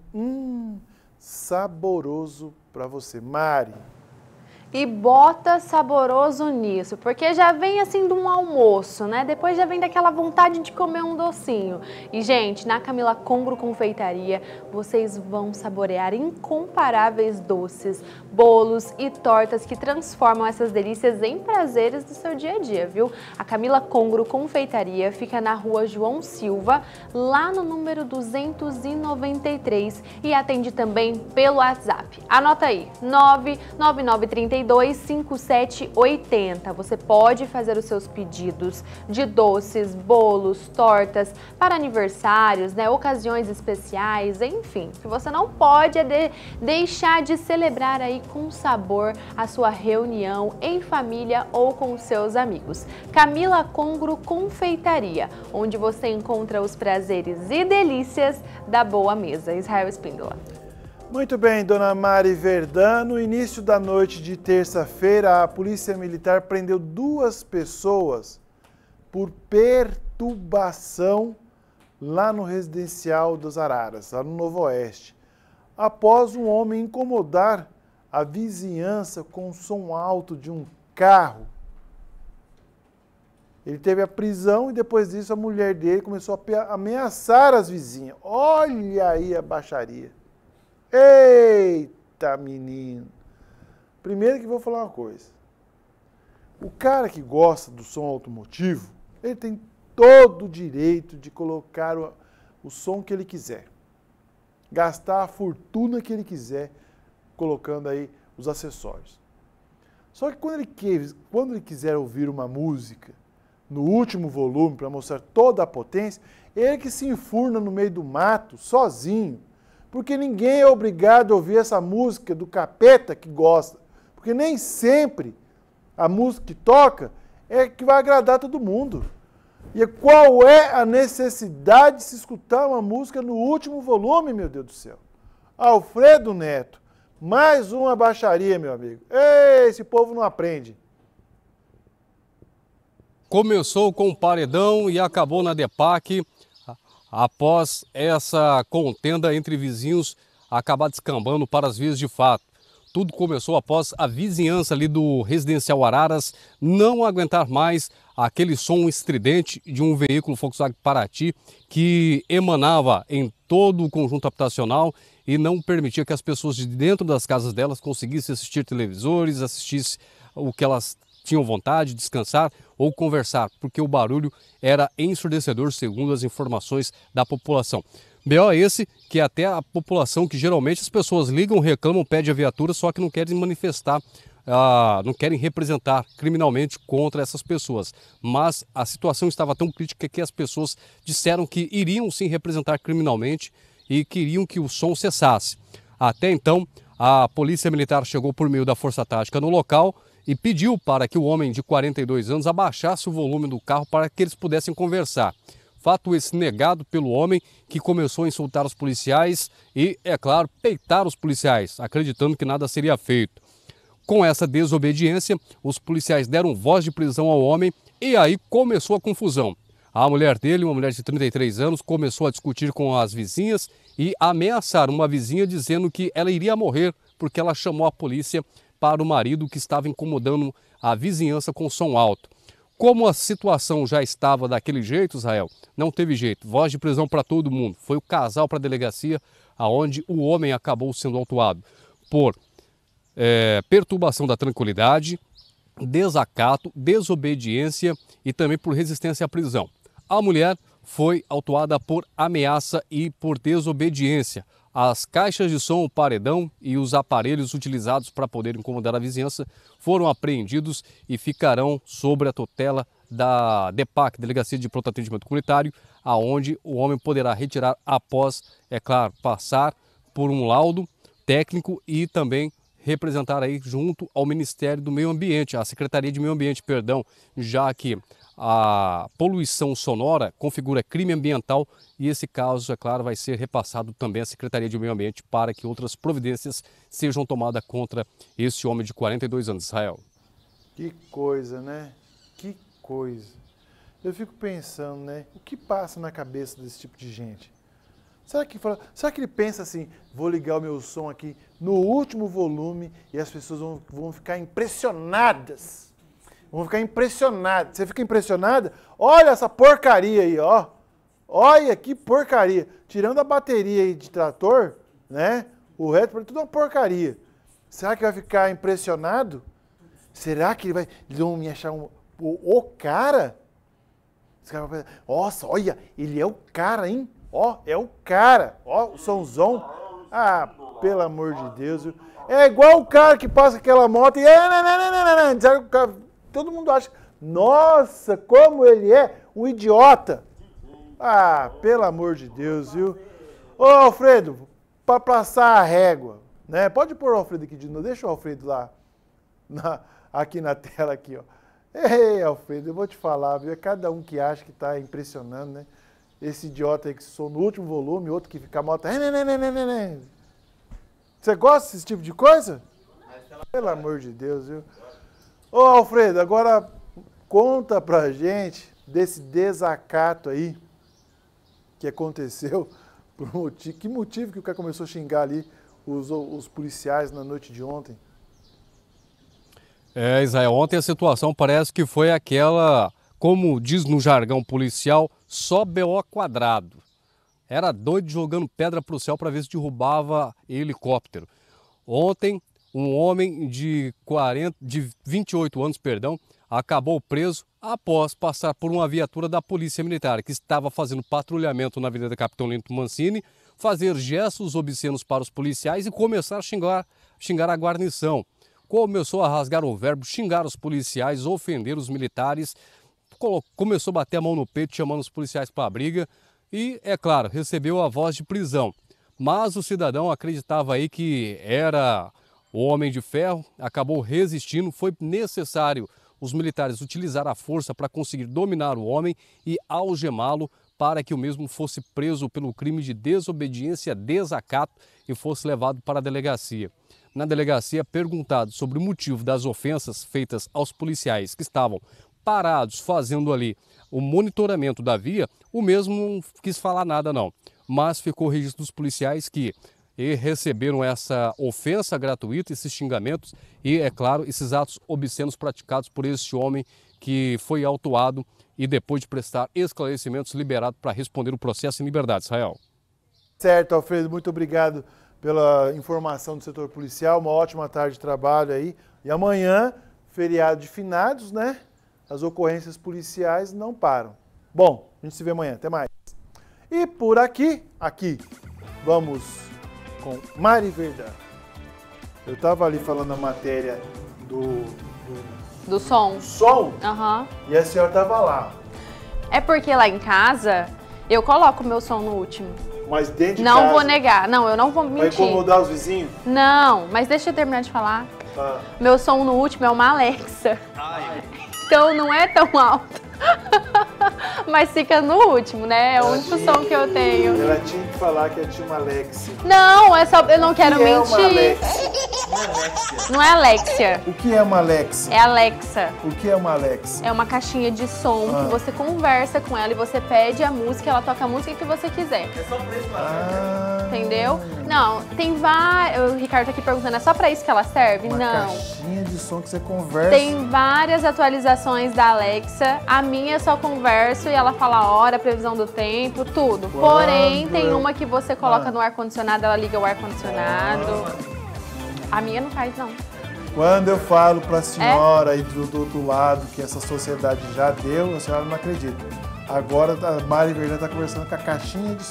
saboroso para você. Mari. E bota saboroso nisso, porque já vem assim de um almoço, né? Depois já vem daquela vontade de comer um docinho. E, gente, na Camila Congro Confeitaria, vocês vão saborear incomparáveis doces, bolos e tortas que transformam essas delícias em prazeres do seu dia a dia, viu? A Camila Congro Confeitaria fica na Rua João Silva, lá no número 293, e atende também pelo WhatsApp. Anota aí, 999325780. Você pode fazer os seus pedidos de doces, bolos, tortas para aniversários, né, ocasiões especiais, enfim, que você não pode deixar de celebrar aí com sabor a sua reunião em família ou com os seus amigos. Camila Congro Confeitaria, onde você encontra os prazeres e delícias da boa mesa. Israel Espíndola. Muito bem, dona Mari Verdun. No início da noite de terça-feira, a Polícia Militar prendeu 2 pessoas por perturbação lá no residencial dos Araras, lá no Novo Oeste, após um homem incomodar a vizinhança com o som alto de um carro. Ele teve a prisão e depois disso a mulher dele começou a ameaçar as vizinhas. Olha aí a baixaria. Eita, menino! Primeiro que vou falar uma coisa. O cara que gosta do som automotivo, ele tem todo o direito de colocar o som que ele quiser. Gastar a fortuna que ele quiser, colocando aí os acessórios. Só que quando ele quiser ouvir uma música no último volume, para mostrar toda a potência, ele que se enfurna no meio do mato, sozinho. Porque ninguém é obrigado a ouvir essa música do capeta que gosta. Porque nem sempre a música que toca é que vai agradar todo mundo. E qual é a necessidade de se escutar uma música no último volume, meu Deus do céu? Alfredo Neto, mais uma baixaria, meu amigo. Ei, esse povo não aprende. Começou com o paredão e acabou na DEPAC. Após essa contenda entre vizinhos acabar descambando para as vias de fato. Tudo começou após a vizinhança ali do residencial Araras não aguentar mais aquele som estridente de um veículo Volkswagen Paraty que emanava em todo o conjunto habitacional e não permitia que as pessoas de dentro das casas delas conseguissem assistir televisores, assistissem o que elas tinham vontade, descansar ou conversar, porque o barulho era ensurdecedor, segundo as informações da população. B.O. esse que até a população, que geralmente as pessoas ligam, reclamam, pedem a viatura, só que não querem manifestar, não querem representar criminalmente contra essas pessoas. Mas a situação estava tão crítica que as pessoas disseram que iriam sim representar criminalmente e queriam que o som cessasse. Até então, a Polícia Militar chegou por meio da Força Tática no local e pediu para que o homem de 42 anos abaixasse o volume do carro para que eles pudessem conversar. Fato esse negado pelo homem, que começou a insultar os policiais e, é claro, peitar os policiais, acreditando que nada seria feito. Com essa desobediência, os policiais deram voz de prisão ao homem e aí começou a confusão. A mulher dele, uma mulher de 33 anos, começou a discutir com as vizinhas e ameaçar uma vizinha dizendo que ela iria morrer porque ela chamou a polícia para o marido que estava incomodando a vizinhança com som alto. Como a situação já estava daquele jeito, Israel, não teve jeito. Voz de prisão para todo mundo. Foi o casal para a delegacia, aonde o homem acabou sendo autuado por perturbação da tranquilidade, desacato, desobediência e também por resistência à prisão. A mulher foi autuada por ameaça e por desobediência. As caixas de som, o paredão e os aparelhos utilizados para poder incomodar a vizinhança foram apreendidos e ficarão sob a tutela da DEPAC, Delegacia de Pronto Atendimento Comunitário, aonde o homem poderá retirar após, é claro, passar por um laudo técnico e também representar aí junto ao Ministério do Meio Ambiente, a Secretaria de Meio Ambiente, perdão, já que a poluição sonora configura crime ambiental e esse caso, é claro, vai ser repassado também à Secretaria de Meio Ambiente para que outras providências sejam tomadas contra esse homem de 42 anos, Israel. Que coisa, né? Que coisa. Eu fico pensando, né? O que passa na cabeça desse tipo de gente? Será que ele pensa assim, vou ligar o meu som aqui no último volume e as pessoas vão ficar impressionadas? Vão ficar impressionadas. Você fica impressionada? Olha essa porcaria aí, ó. Olha que porcaria. Tirando a bateria aí de trator, né? O resto é tudo uma porcaria. Será que vai ficar impressionado? Será que eles vão me achar o cara? Esse cara vai pensar, nossa, olha, ele é o cara, hein? Ó, é o cara. Ó, o somzão. Ah, pelo amor de Deus. Viu? É igual o cara que passa aquela moto e... Todo mundo acha, nossa, como ele é um idiota. Ah, pelo amor de Deus, viu? Ô, Alfredo, para passar a régua, né? Pode pôr o Alfredo aqui de novo. Deixa o Alfredo lá, aqui na tela, aqui, ó. Ei, Alfredo, eu vou te falar, viu? É cada um que acha que tá impressionando, né? Esse idiota aí que sou no último volume, outro que fica a moto... Você gosta desse tipo de coisa? Pelo amor de Deus, viu? Ô, Alfredo, agora conta pra gente desse desacato aí que aconteceu. Que motivo que o cara começou a xingar ali os policiais na noite de ontem? Israel, ontem a situação parece que foi aquela, como diz no jargão policial, só BO quadrado. Era doido jogando pedra pro céu para ver se derrubava helicóptero. Ontem, um homem de 28 anos, acabou preso após passar por uma viatura da Polícia Militar, que estava fazendo patrulhamento na Avenida Capitão Lento Mancini, fazer gestos obscenos para os policiais e começar a xingar a guarnição. Começou a rasgar o verbo, xingar os policiais, ofender os militares, começou a bater a mão no peito, chamando os policiais para a briga e, é claro, recebeu a voz de prisão. Mas o cidadão acreditava aí que era o Homem de Ferro, acabou resistindo, foi necessário os militares utilizar a força para conseguir dominar o homem e algemá-lo para que o mesmo fosse preso pelo crime de desobediência, desacato e fosse levado para a delegacia. Na delegacia, perguntado sobre o motivo das ofensas feitas aos policiais que estavam parados fazendo ali o monitoramento da via, o mesmo não quis falar nada não, mas ficou registro dos policiais que receberam essa ofensa gratuita, esses xingamentos e, é claro, esses atos obscenos praticados por esse homem que foi autuado e depois de prestar esclarecimentos liberado para responder o processo em liberdade. Israel. Certo, Alfredo, muito obrigado pela informação do setor policial, uma ótima tarde de trabalho aí. E amanhã, feriado de finados, né? As ocorrências policiais não param. Bom, a gente se vê amanhã, até mais. E por aqui, vamos com Mari Verdão. Eu estava ali falando a matéria do som. Som? Aham. E a senhora estava lá. É porque lá em casa eu coloco o meu som no último. Mas dentro de casa... Não vou negar. Não, eu não vou mentir. Vai incomodar os vizinhos? Não, mas deixa eu terminar de falar. Meu som no último é uma Alexa. Então não é tão alto. Mas fica no último, né? É o único som que eu tenho. Ela tinha que falar que eu tinha uma Alexa. Não, é só. Eu não quero mentir. Não é Alexia. O que é uma Alexa? É Alexa. O que é uma Alexa? É uma caixinha de som que você conversa com ela e você pede a música, ela toca a música que você quiser. É só pra isso, Entendeu? Não, tem várias. O Ricardo tá aqui perguntando, é só pra isso que ela serve? Uma não. Caixinha de som que você conversa. Tem várias atualizações da Alexa. A minha só converso e ela fala a hora, previsão do tempo, tudo. Porém, tem uma que você coloca no ar-condicionado, ela liga o ar-condicionado. A minha não faz, não. Quando eu falo pra senhora aí do outro lado que essa sociedade já deu, a senhora não acredita. Agora a Mari Verdade tá conversando com a caixinha de som.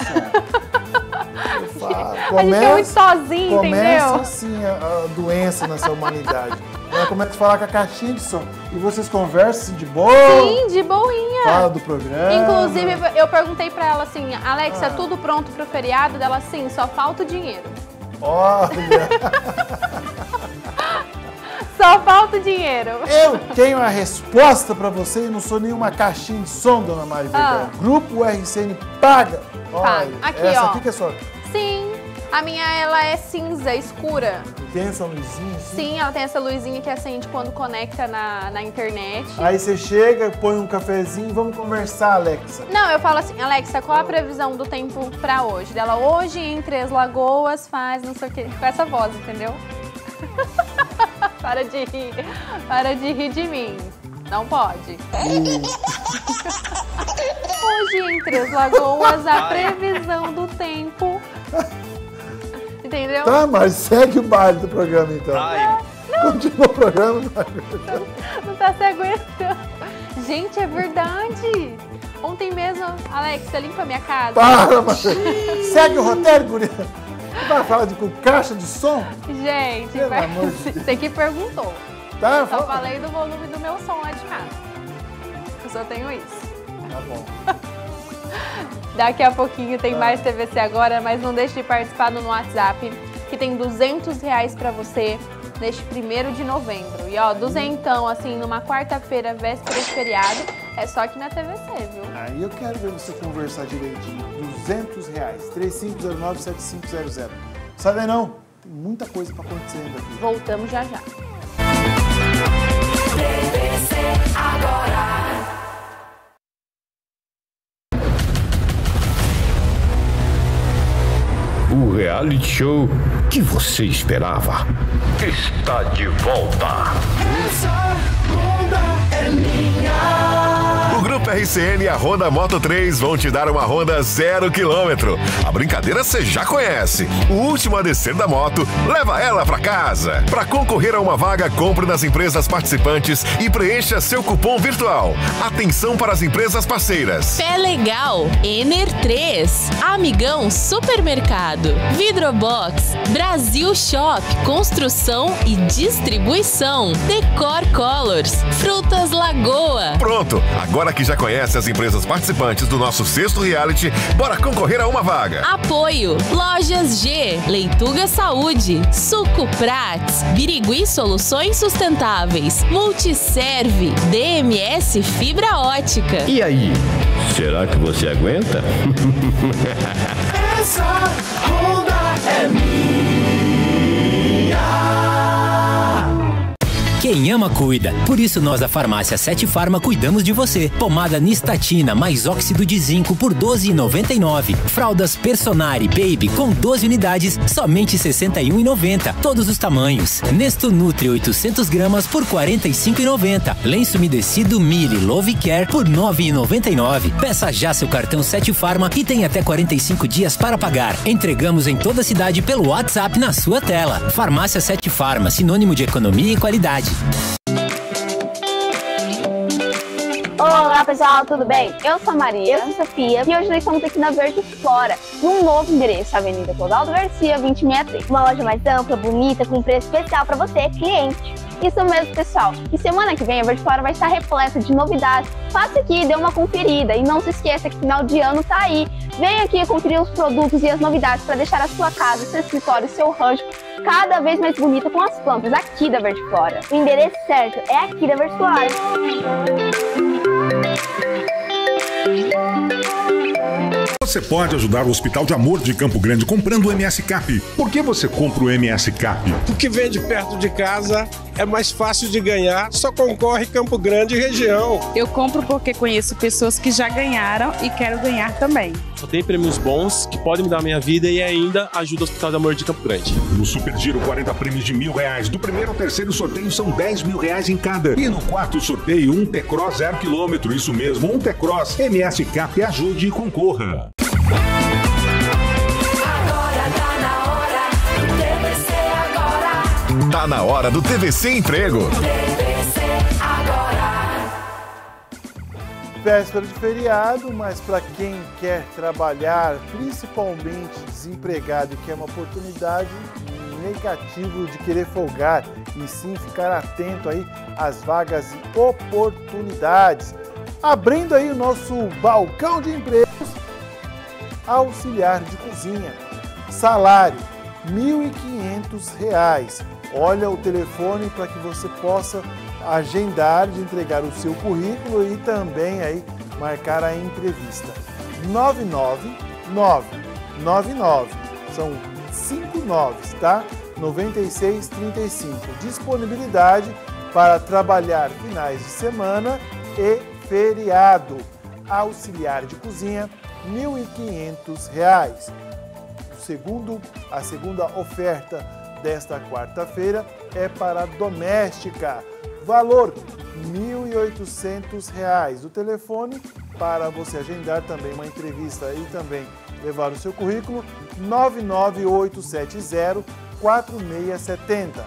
A gente é muito sozinho, entendeu? Começa assim a doença nessa humanidade. Ela começa a falar com a caixinha de som. E vocês conversam de boa? Sim, de boinha. Fala do programa. Inclusive, eu perguntei pra ela assim, Alexa, tudo pronto pro feriado? Dela, sim, só falta o dinheiro. Olha! Só falta o dinheiro. Eu tenho a resposta pra você e não sou nenhuma caixinha de som, dona Mari Verdade. Grupo RCN paga. Olha, aqui, essa ó. aqui que é sua. Sim, a minha ela é cinza, escura. Tem essa luzinha assim? Sim, ela tem essa luzinha que acende quando conecta na internet. Aí você chega, põe um cafezinho, vamos conversar, Alexa. Não, eu falo assim, Alexa, qual a previsão do tempo pra hoje? Dela, hoje em Três Lagoas faz não sei o quê. Com essa voz, entendeu? Para de rir. Para de rir de mim. Não pode. Hoje em Três Lagoas, a previsão do tempo. Entendeu? Tá, mas segue o baile do programa então. Continua o programa. Não tá se aguentando. Gente, é verdade. Ontem mesmo, Alexa, limpa minha casa. Para, mas segue o roteiro, guria. Vai falar com caixa de som? Gente, pelo amor de Deus. Você que perguntou. Tá, eu só falei do volume do meu som lá de casa. Eu só tenho isso. Tá bom. Daqui a pouquinho tem mais TVC Agora, mas não deixe de participar no WhatsApp, que tem R$200 pra você neste 1º de novembro. E ó, duzentão, assim, numa quarta-feira, véspera de feriado, é só aqui na TVC, viu? Aí eu quero ver você conversar direitinho. R$200, 3509-7500. Sai daí não, tem muita coisa pra acontecendo aqui. Voltamos já já. TVC Agora. O reality show que você esperava está de volta. Essa onda é minha. O Grupo RCN e a Honda Moto 3 vão te dar uma Honda 0 km. A brincadeira você já conhece. O último a descer da moto leva ela pra casa. Para concorrer a uma vaga, compre nas empresas participantes e preencha seu cupom virtual. Atenção para as empresas parceiras. Pé Legal, Ener 3, Amigão Supermercado, Vidrobox, Brasil Shop, Construção e Distribuição, Decor Colors, Frutas Lagoa. Pronto, agora que já conhece as empresas participantes do nosso 6º reality, bora concorrer a uma vaga. Apoio, Lojas G, Leituga Saúde, Suco Prats, Birigui Soluções Sustentáveis, Multiserve, DMS Fibra Ótica. E aí, será que você aguenta? Essa onda é minha. Quem ama, cuida. Por isso, nós da Farmácia 7 Farma cuidamos de você. Pomada Nistatina mais óxido de zinco por R$12,99. Fraldas Personari Baby com 12 unidades, somente R$61,90. Todos os tamanhos. Nesto Nutri 800 gramas por R$45,90. Lenço umedecido Mili Love Care por R$9,99. Peça já seu cartão 7 Farma e tem até 45 dias para pagar. Entregamos em toda a cidade pelo WhatsApp na sua tela. Farmácia 7 Farma, sinônimo de economia e qualidade. Olá pessoal, tudo bem? Eu sou a Maria, eu sou a Sofia e hoje nós estamos aqui na Verde Flora, num novo endereço, Avenida Clodoaldo Garcia, 2063. Uma loja mais ampla, bonita, com preço especial para você, cliente. Isso mesmo, pessoal. E semana que vem a Verde Flora vai estar repleta de novidades. Passa aqui e dê uma conferida. E não se esqueça que final de ano tá aí. Vem aqui conferir os produtos e as novidades para deixar a sua casa, seu escritório, seu rancho cada vez mais bonita com as plantas aqui da Verde Flora. O endereço certo é aqui da Verde Flora. Você pode ajudar o Hospital de Amor de Campo Grande comprando o MS Cap. Por que você compra o MS Cap? Porque vende perto de casa, é mais fácil de ganhar, só concorre Campo Grande e região. Eu compro porque conheço pessoas que já ganharam e quero ganhar também. Só tem prêmios bons que podem mudar a minha vida e ainda ajuda o Hospital de Amor de Campo Grande. No Super Giro, 40 prêmios de R$1.000. Do primeiro ao terceiro sorteio são R$10.000 em cada. E no quarto sorteio, um T-Cross 0 km. Isso mesmo, um T-Cross. MS Cap, ajude e concorra. Tá na hora do TVC Emprego. Véspera de feriado, mas para quem quer trabalhar, principalmente desempregado e quer uma oportunidade, negativo de querer folgar e sim ficar atento aí às vagas e oportunidades. Abrindo aí o nosso balcão de empregos, auxiliar de cozinha, salário R$1.500. Olha o telefone para que você possa agendar de entregar o seu currículo e também aí marcar a entrevista. 99999, são 5 noves, tá? 9635. Disponibilidade para trabalhar finais de semana e feriado. Auxiliar de cozinha, R$1.500. A segunda oferta desta quarta-feira é para a doméstica. Valor R$1.800. O telefone para você agendar também uma entrevista e também levar o seu currículo, 99870-4670.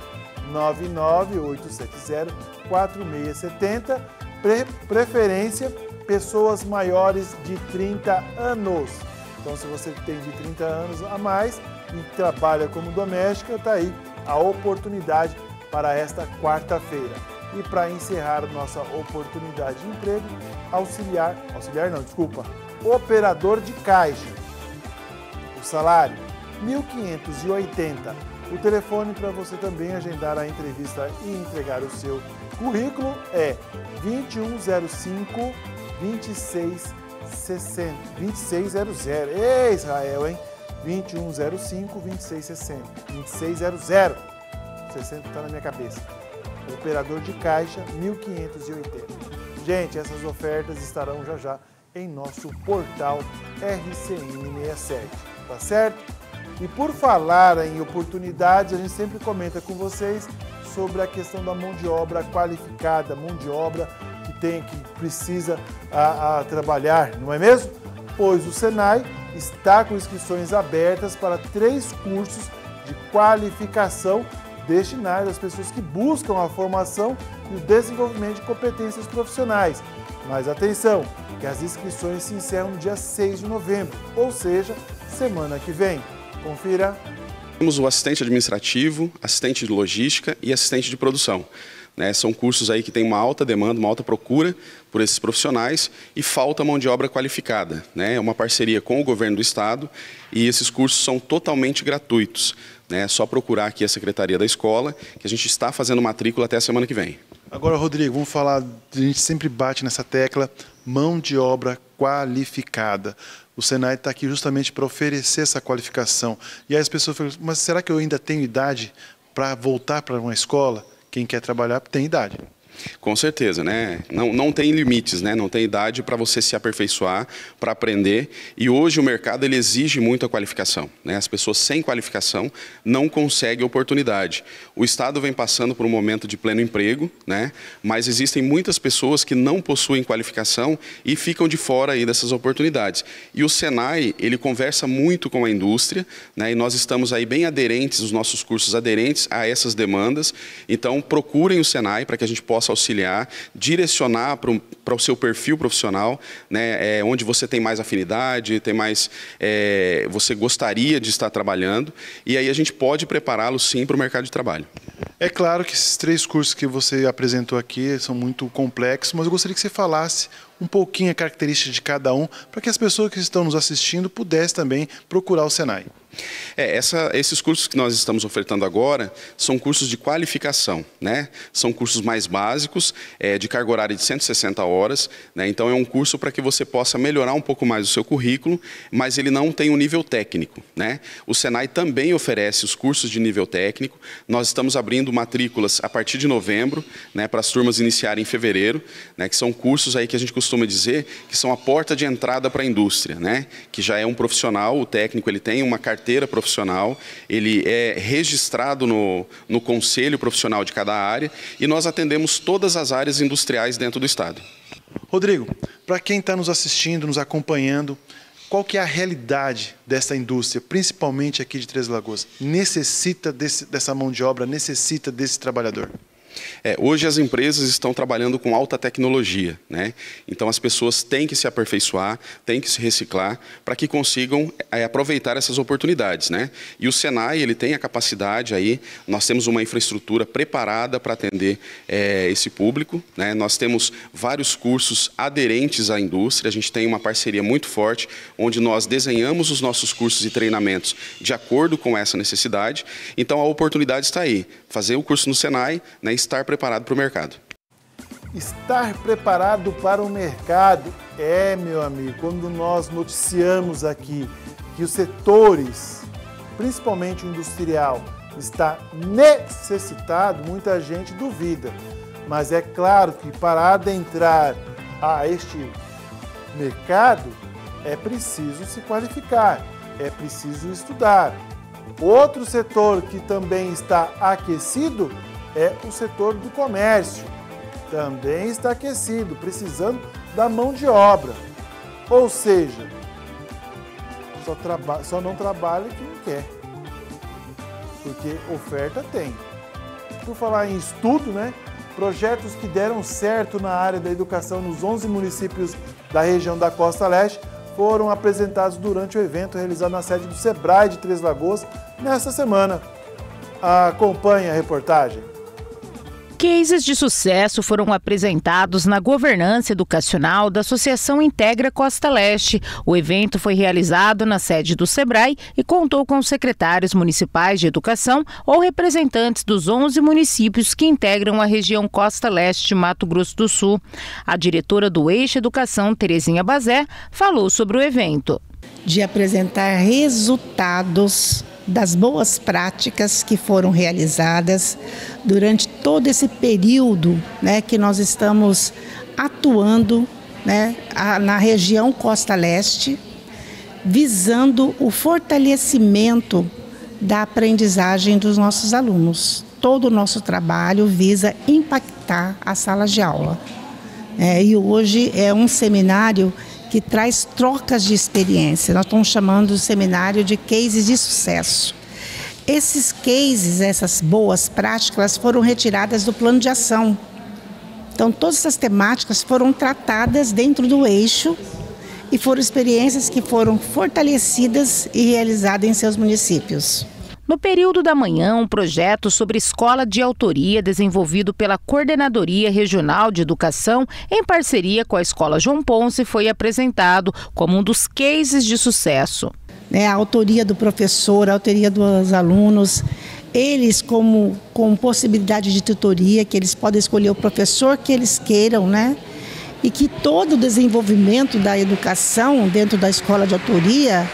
99870-4670. Preferência, pessoas maiores de 30 anos. Então, se você tem de 30 anos a mais e trabalha como doméstica, está aí a oportunidade para esta quarta-feira. E para encerrar nossa oportunidade de emprego, operador de caixa. O salário, R$1.580. O telefone para você também agendar a entrevista e entregar o seu currículo é 2105-2600. Ei, Israel, hein? 2105-2660. 2600. 60 está na minha cabeça. Operador de caixa, 1.580. Gente, essas ofertas estarão já já em nosso portal RCN67, tá certo? E por falar em oportunidades, a gente sempre comenta com vocês sobre a questão da mão de obra qualificada, mão de obra que precisa trabalhar, não é mesmo? Pois o Senai está com inscrições abertas para 3 cursos de qualificação destinados às pessoas que buscam a formação e o desenvolvimento de competências profissionais. Mas atenção, que as inscrições se encerram no dia 6 de novembro, ou seja, semana que vem. Confira. Temos o assistente administrativo, assistente de logística e assistente de produção. São cursos aí que têm uma alta demanda, uma alta procura por esses profissionais e falta mão de obra qualificada. É uma parceria com o governo do estado e esses cursos são totalmente gratuitos. É só procurar aqui a Secretaria da Escola, que a gente está fazendo matrícula até a semana que vem. Agora, Rodrigo, vamos falar, a gente sempre bate nessa tecla, mão de obra qualificada. O Senai está aqui justamente para oferecer essa qualificação. E aí as pessoas falam, mas será que eu ainda tenho idade para voltar para uma escola? Quem quer trabalhar tem idade. Com certeza, né? Não tem limites, né? Não tem idade para você se aperfeiçoar, para aprender. E hoje o mercado ele exige muito a qualificação, né? As pessoas sem qualificação não conseguem oportunidade. O Estado vem passando por um momento de pleno emprego, né? Mas existem muitas pessoas que não possuem qualificação e ficam de fora aí dessas oportunidades. E o Senai, ele conversa muito com a indústria, né? E nós estamos aí bem aderentes, os nossos cursos aderentes a essas demandas. Então, procurem o Senai para que a gente possa auxiliar, direcionar para o seu perfil profissional, né, onde você tem mais afinidade, tem mais, você gostaria de estar trabalhando, e aí a gente pode prepará-lo sim para o mercado de trabalho. É claro que esses 3 cursos que você apresentou aqui são muito complexos, mas eu gostaria que você falasse um pouquinho a característica de cada um, para que as pessoas que estão nos assistindo pudessem também procurar o Senai. Esses cursos que nós estamos ofertando agora são cursos de qualificação, né? São cursos mais básicos, de carga horária de 160 horas, né? Então é um curso para que você possa melhorar um pouco mais o seu currículo, mas ele não tem um nível técnico, né? O Senai também oferece os cursos de nível técnico. Nós estamos abrindo matrículas a partir de novembro, né, para as turmas iniciarem em fevereiro, né, que são cursos aí que a gente costuma dizer que são a porta de entrada para a indústria, né? Que já é um profissional, o técnico ele tem uma carteira profissional, ele é registrado no conselho profissional de cada área e nós atendemos todas as áreas industriais dentro do estado. Rodrigo, para quem está nos assistindo, nos acompanhando, qual que é a realidade dessa indústria, principalmente aqui de Três Lagoas? Necessita dessa mão de obra, necessita desse trabalhador? Hoje as empresas estão trabalhando com alta tecnologia, né? Então as pessoas têm que se aperfeiçoar, têm que se reciclar para que consigam aproveitar essas oportunidades, né? E o Senai ele tem a capacidade aí, nós temos uma infraestrutura preparada para atender esse público, né? Nós temos vários cursos aderentes à indústria, a gente tem uma parceria muito forte onde nós desenhamos os nossos cursos e treinamentos de acordo com essa necessidade. Então a oportunidade está aí, fazer o curso no Senai, né? Estar preparado para o mercado. Estar preparado para o mercado meu amigo, quando nós noticiamos aqui que os setores, principalmente o industrial, está necessitado, muita gente duvida. Mas é claro que para adentrar a este mercado é preciso se qualificar, é preciso estudar. Outro setor que também está aquecido é o setor do comércio. Também está aquecido, precisando da mão de obra. Ou seja, só não trabalha quem quer, porque oferta tem. Por falar em estudo, né? Projetos que deram certo na área da educação nos 11 municípios da região da Costa Leste foram apresentados durante o evento realizado na sede do Sebrae de Três Lagoas nesta semana. Acompanhe a reportagem. Cases de sucesso foram apresentados na governança educacional da Associação Integra Costa Leste. O evento foi realizado na sede do Sebrae e contou com secretários municipais de educação ou representantes dos 11 municípios que integram a região Costa Leste de Mato Grosso do Sul. A diretora do Eixo Educação, Terezinha Bazé, falou sobre o evento. De apresentar resultados das boas práticas que foram realizadas durante todo esse período, né, que nós estamos atuando, né, na região Costa Leste, visando o fortalecimento da aprendizagem dos nossos alunos. Todo o nosso trabalho visa impactar as salas de aula. E hoje é um seminário que traz trocas de experiência. Nós estamos chamando de seminário de cases de sucesso. Esses cases, essas boas práticas, foram retiradas do plano de ação. Então, todas essas temáticas foram tratadas dentro do eixo e foram experiências que foram fortalecidas e realizadas em seus municípios. No período da manhã, um projeto sobre escola de autoria desenvolvido pela Coordenadoria Regional de Educação, em parceria com a Escola João Ponce, foi apresentado como um dos cases de sucesso. A autoria do professor, a autoria dos alunos, eles com possibilidade de tutoria, que eles podem escolher o professor que eles queiram, né? E que todo o desenvolvimento da educação dentro da escola de autoria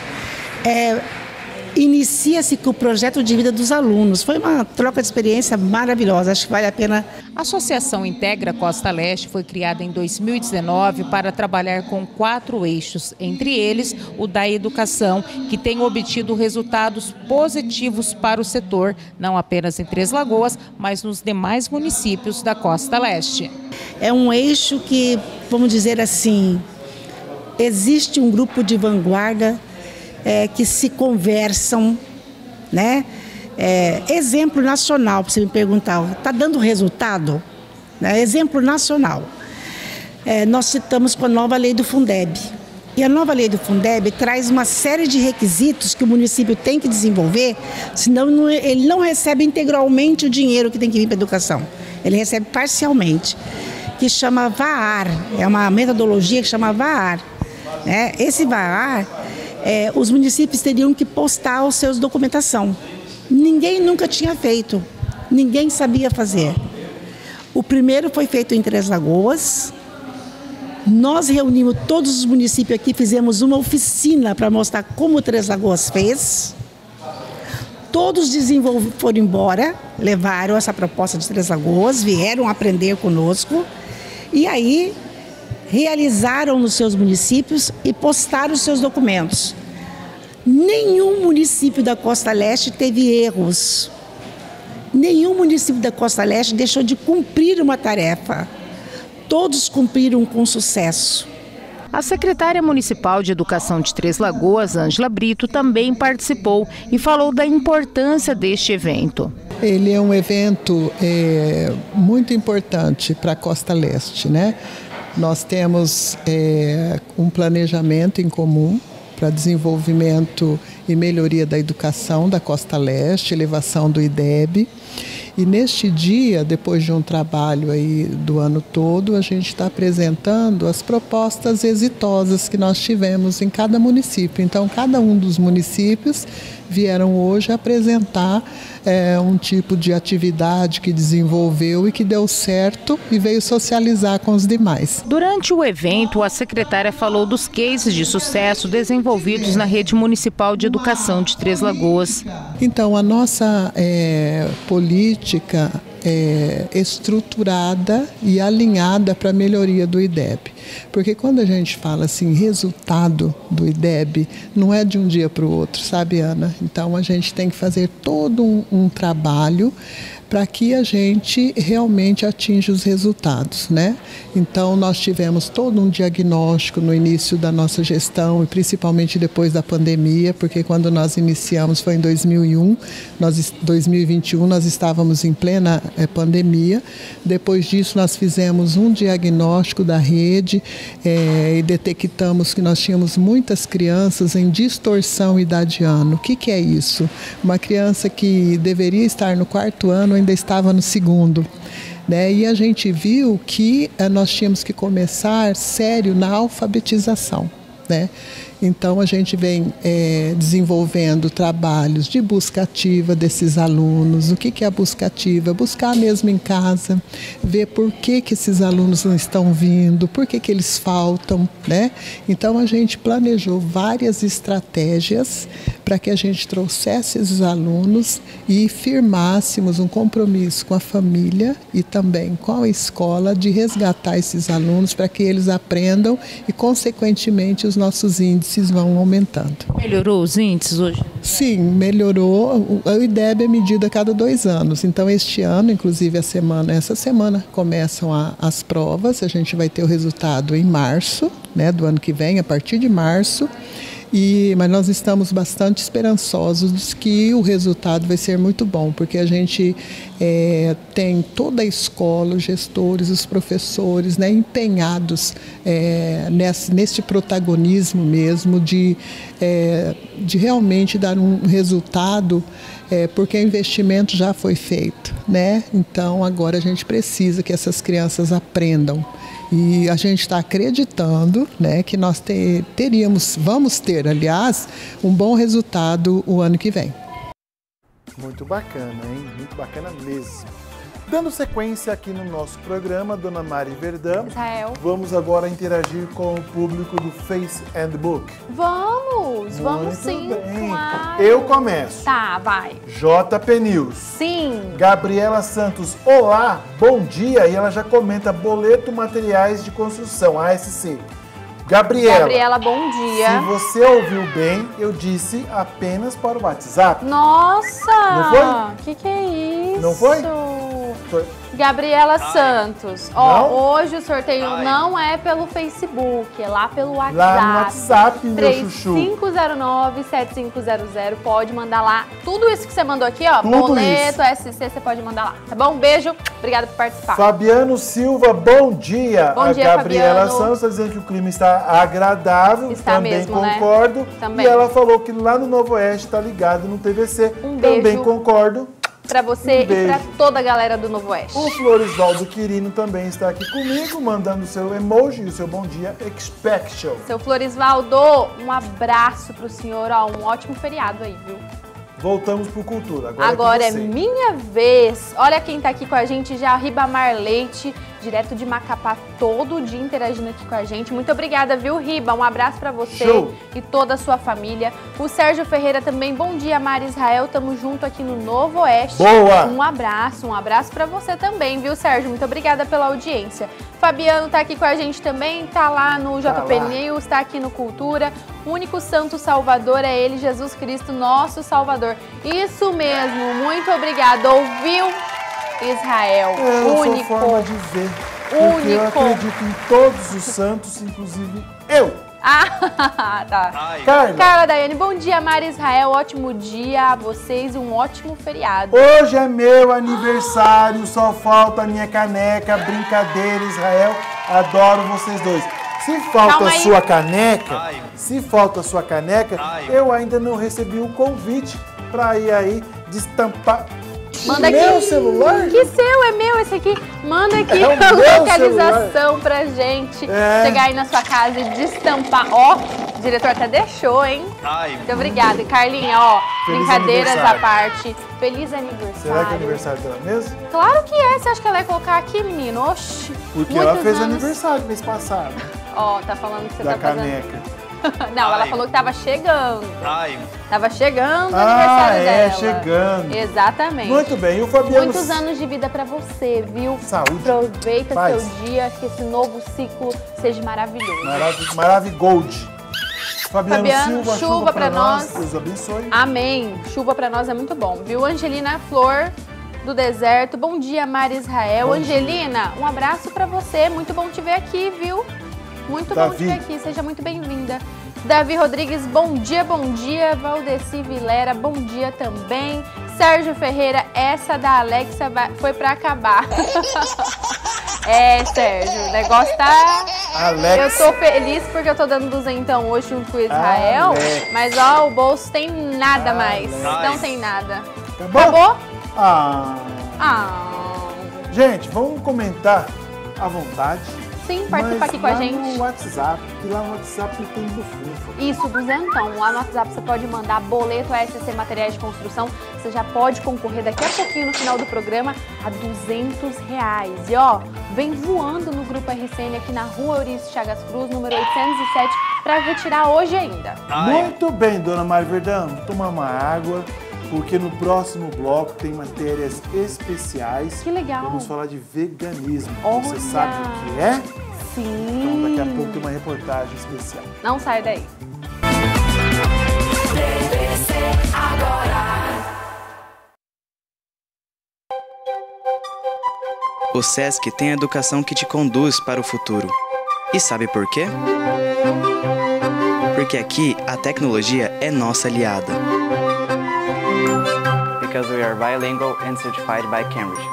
inicia-se com o projeto de vida dos alunos. Foi uma troca de experiência maravilhosa, acho que vale a pena. A Associação Integra Costa Leste foi criada em 2019 para trabalhar com 4 eixos, entre eles o da educação, que tem obtido resultados positivos para o setor, não apenas em Três Lagoas, mas nos demais municípios da Costa Leste. É um eixo que, vamos dizer assim, existe um grupo de vanguarda que se conversam, né? Exemplo nacional, para você me perguntar, está dando resultado? Exemplo nacional. Nós citamos com a nova lei do Fundeb, E a nova lei do Fundeb traz uma série de requisitos que o município tem que desenvolver, senão ele não recebe integralmente o dinheiro que tem que vir para a educação. Ele recebe parcialmente, que chama VAR, é uma metodologia que chama VAR. Esse VAR, os municípios teriam que postar os seus documentação. Ninguém nunca tinha feito, ninguém sabia fazer. O primeiro foi feito em Três Lagoas. Nós reunimos todos os municípios aqui, fizemos uma oficina para mostrar como Três Lagoas fez. Todos foram embora, levaram essa proposta de Três Lagoas, vieram aprender conosco e aí realizaram nos seus municípios e postaram os seus documentos. Nenhum município da Costa Leste teve erros. Nenhum município da Costa Leste deixou de cumprir uma tarefa. Todos cumpriram com sucesso. A secretária municipal de Educação de Três Lagoas, Ângela Brito, também participou e falou da importância deste evento. Ele é um evento muito importante para a Costa Leste, né? Nós temos um planejamento em comum para desenvolvimento e melhoria da educação da Costa Leste, elevação do IDEB. E neste dia, depois de um trabalho aí do ano todo, a gente está apresentando as propostas exitosas que nós tivemos em cada município. Então, cada um dos municípios vieram hoje apresentar um tipo de atividade que desenvolveu e que deu certo e veio socializar com os demais. Durante o evento, a secretária falou dos cases de sucesso desenvolvidos na rede municipal de educação de Três Lagoas. Então, a nossa política estruturada e alinhada para a melhoria do IDEB. Porque quando a gente fala assim, resultado do IDEB, não é de um dia para o outro, sabe, Ana? Então a gente tem que fazer todo um trabalho para que a gente realmente atinja os resultados, né? Então nós tivemos todo um diagnóstico no início da nossa gestão e principalmente depois da pandemia, porque quando nós iniciamos foi em 2001, 2021 nós estávamos em plena pandemia. Depois disso nós fizemos um diagnóstico da rede e detectamos que nós tínhamos muitas crianças em distorção idadiana. O que é isso? Uma criança que deveria estar no 4º ano ainda estava no 2º. Né? E a gente viu que nós tínhamos que começar sério na alfabetização. Né? Então a gente vem desenvolvendo trabalhos de busca ativa desses alunos. O que é a busca ativa? Buscar mesmo em casa, ver por que esses alunos não estão vindo, por que eles faltam, né? Então a gente planejou várias estratégias para que a gente trouxesse esses alunos e firmássemos um compromisso com a família e também com a escola de resgatar esses alunos para que eles aprendam e, consequentemente, os nossos índices vão aumentando. Melhorou os índices hoje? Sim, melhorou. O IDEB é medido a cada 2 anos. Então, este ano, inclusive essa semana, começam as provas. A gente vai ter o resultado em março, né, do ano que vem, a partir de março. Mas nós estamos bastante esperançosos de que o resultado vai ser muito bom, porque a gente tem toda a escola, os gestores, os professores, né, empenhados neste protagonismo mesmo de realmente dar um resultado, porque o investimento já foi feito, né? Então agora a gente precisa que essas crianças aprendam. E a gente está acreditando, né, que nós vamos ter, aliás, um bom resultado o ano que vem. Muito bacana, hein? Muito bacana mesmo. Dando sequência aqui no nosso programa, Dona Mari Verdão, vamos agora interagir com o público do Face and Book. Vamos sim. Bem. Claro. Eu começo. Tá, vai. JP News. Sim. Gabriela Santos, olá, bom dia. E ela já comenta boleto materiais de construção, ASC. Gabriela, bom dia. Se você ouviu bem, eu disse apenas para o WhatsApp. Nossa! Não foi? Que é isso? Não foi? Gabriela Santos, ó, hoje o sorteio não é pelo Facebook, é lá pelo WhatsApp. Lá no WhatsApp, meu chuchu. 3509-7500, pode mandar lá. Tudo isso que você mandou aqui, ó, Tudo boleto, SC, você pode mandar lá, tá bom? Um beijo, obrigada por participar. Fabiano Silva, bom dia. Bom dia, a Gabriela Fabiano. Santos está dizendo que o clima está agradável, Está também mesmo, concordo. né? Também. E ela falou que lá no Novo Oeste está ligado no TVC, beijo. também concordo. Pra você e pra toda a galera do Novo Oeste. O Florisvaldo Quirino também está aqui comigo, mandando o seu emoji e o seu bom dia expectation. Seu Florisvaldo, um abraço pro senhor, ó, um ótimo feriado aí, viu? Voltamos pro Cultura. Agora é é com você. minha vez. Olha quem tá aqui com a gente já, Ribamar Leite, direto de Macapá, todo dia interagindo aqui com a gente. Muito obrigada, viu, Riba? Um abraço pra você e toda a sua família. O Sérgio Ferreira também, bom dia, Mari Israel, tamo junto aqui no Novo Oeste. Boa! Um abraço pra você também, viu, Sérgio? Muito obrigada pela audiência. Fabiano tá aqui com a gente também, tá lá no JP News, tá aqui no Cultura. O único santo salvador é ele, Jesus Cristo, nosso Salvador. Isso mesmo, muito obrigada. Ouviu, Israel? Único. Sua forma de ver. Porque eu acredito em todos os santos, inclusive eu. Ah, tá. Carla Daiane, bom dia, Mari Israel. Ótimo dia a vocês, um ótimo feriado. Hoje é meu aniversário, só falta a minha caneca. Brincadeira, Israel. Adoro vocês dois. Se falta a sua caneca, eu ainda não recebi um convite para ir aí destampar. Manda aqui. Meu celular? Que seu? É meu esse aqui. Manda aqui É o a meu localização celular. pra gente É. chegar aí na sua casa e destampar. Ó, o diretor até deixou, hein? Muito obrigada. E Carlinha, ó, Feliz brincadeiras à aniversário. parte. Feliz aniversário. Será que é aniversário dela mesmo? Claro que é. Você acha que ela ia colocar aqui, menino? Oxi. Porque ela muitos fez anos. aniversário mês passado. Ó, tá falando que você Da tá fazendo... caneca. Não, ela falou que tava chegando. Tava chegando o aniversário dela. Chegando. Exatamente. Muito bem, e o Fabiano... Muitos anos de vida pra você, viu? Saúde. Aproveita Paz. seu dia, que esse novo ciclo seja maravilhoso. Maravigold. Fabiano Silva, chuva pra nós. Deus abençoe. Amém. Chuva pra nós é muito bom, viu? Angelina Flor do Deserto. Bom dia, Mari Israel. Bom Angelina, um abraço pra você. Muito bom te ver aqui, viu? Muito bom Davi. te ver aqui. Seja muito bem-vinda. Davi Rodrigues, bom dia, bom dia. Valdeci Vilera, bom dia também. Sérgio Ferreira, essa da Alexa foi pra acabar. É, Sérgio, o negócio tá... Alexa. Eu tô feliz porque eu tô dando duzentão hoje junto com o Israel, Alexa. mas ó, o bolso tem nada mais. Não tem nada. Acabou? Acabou? Ah. Gente, vamos comentar à vontade. Sim, participa mas aqui com a lá gente. no WhatsApp, que lá no WhatsApp tem bufunfa. Isso, duzentão. Lá no WhatsApp você pode mandar boleto ASC Materiais de Construção. Você já pode concorrer daqui a pouquinho no final do programa a R$200. E ó, vem voando no Grupo RCN aqui na Rua Eurício Chagas Cruz, número 807, para retirar hoje ainda. Muito bem, dona Mari Verdão. Vou tomar uma água, porque no próximo bloco tem matérias especiais. Que legal. Vamos falar de veganismo. Olha. Você sabe o que é? Sim. Então daqui a pouco tem uma reportagem especial. Não sai daí. O SESC tem a educação que te conduz para o futuro. E sabe por quê? Porque aqui a tecnologia é nossa aliada. Because we are bilingual and certified by Cambridge.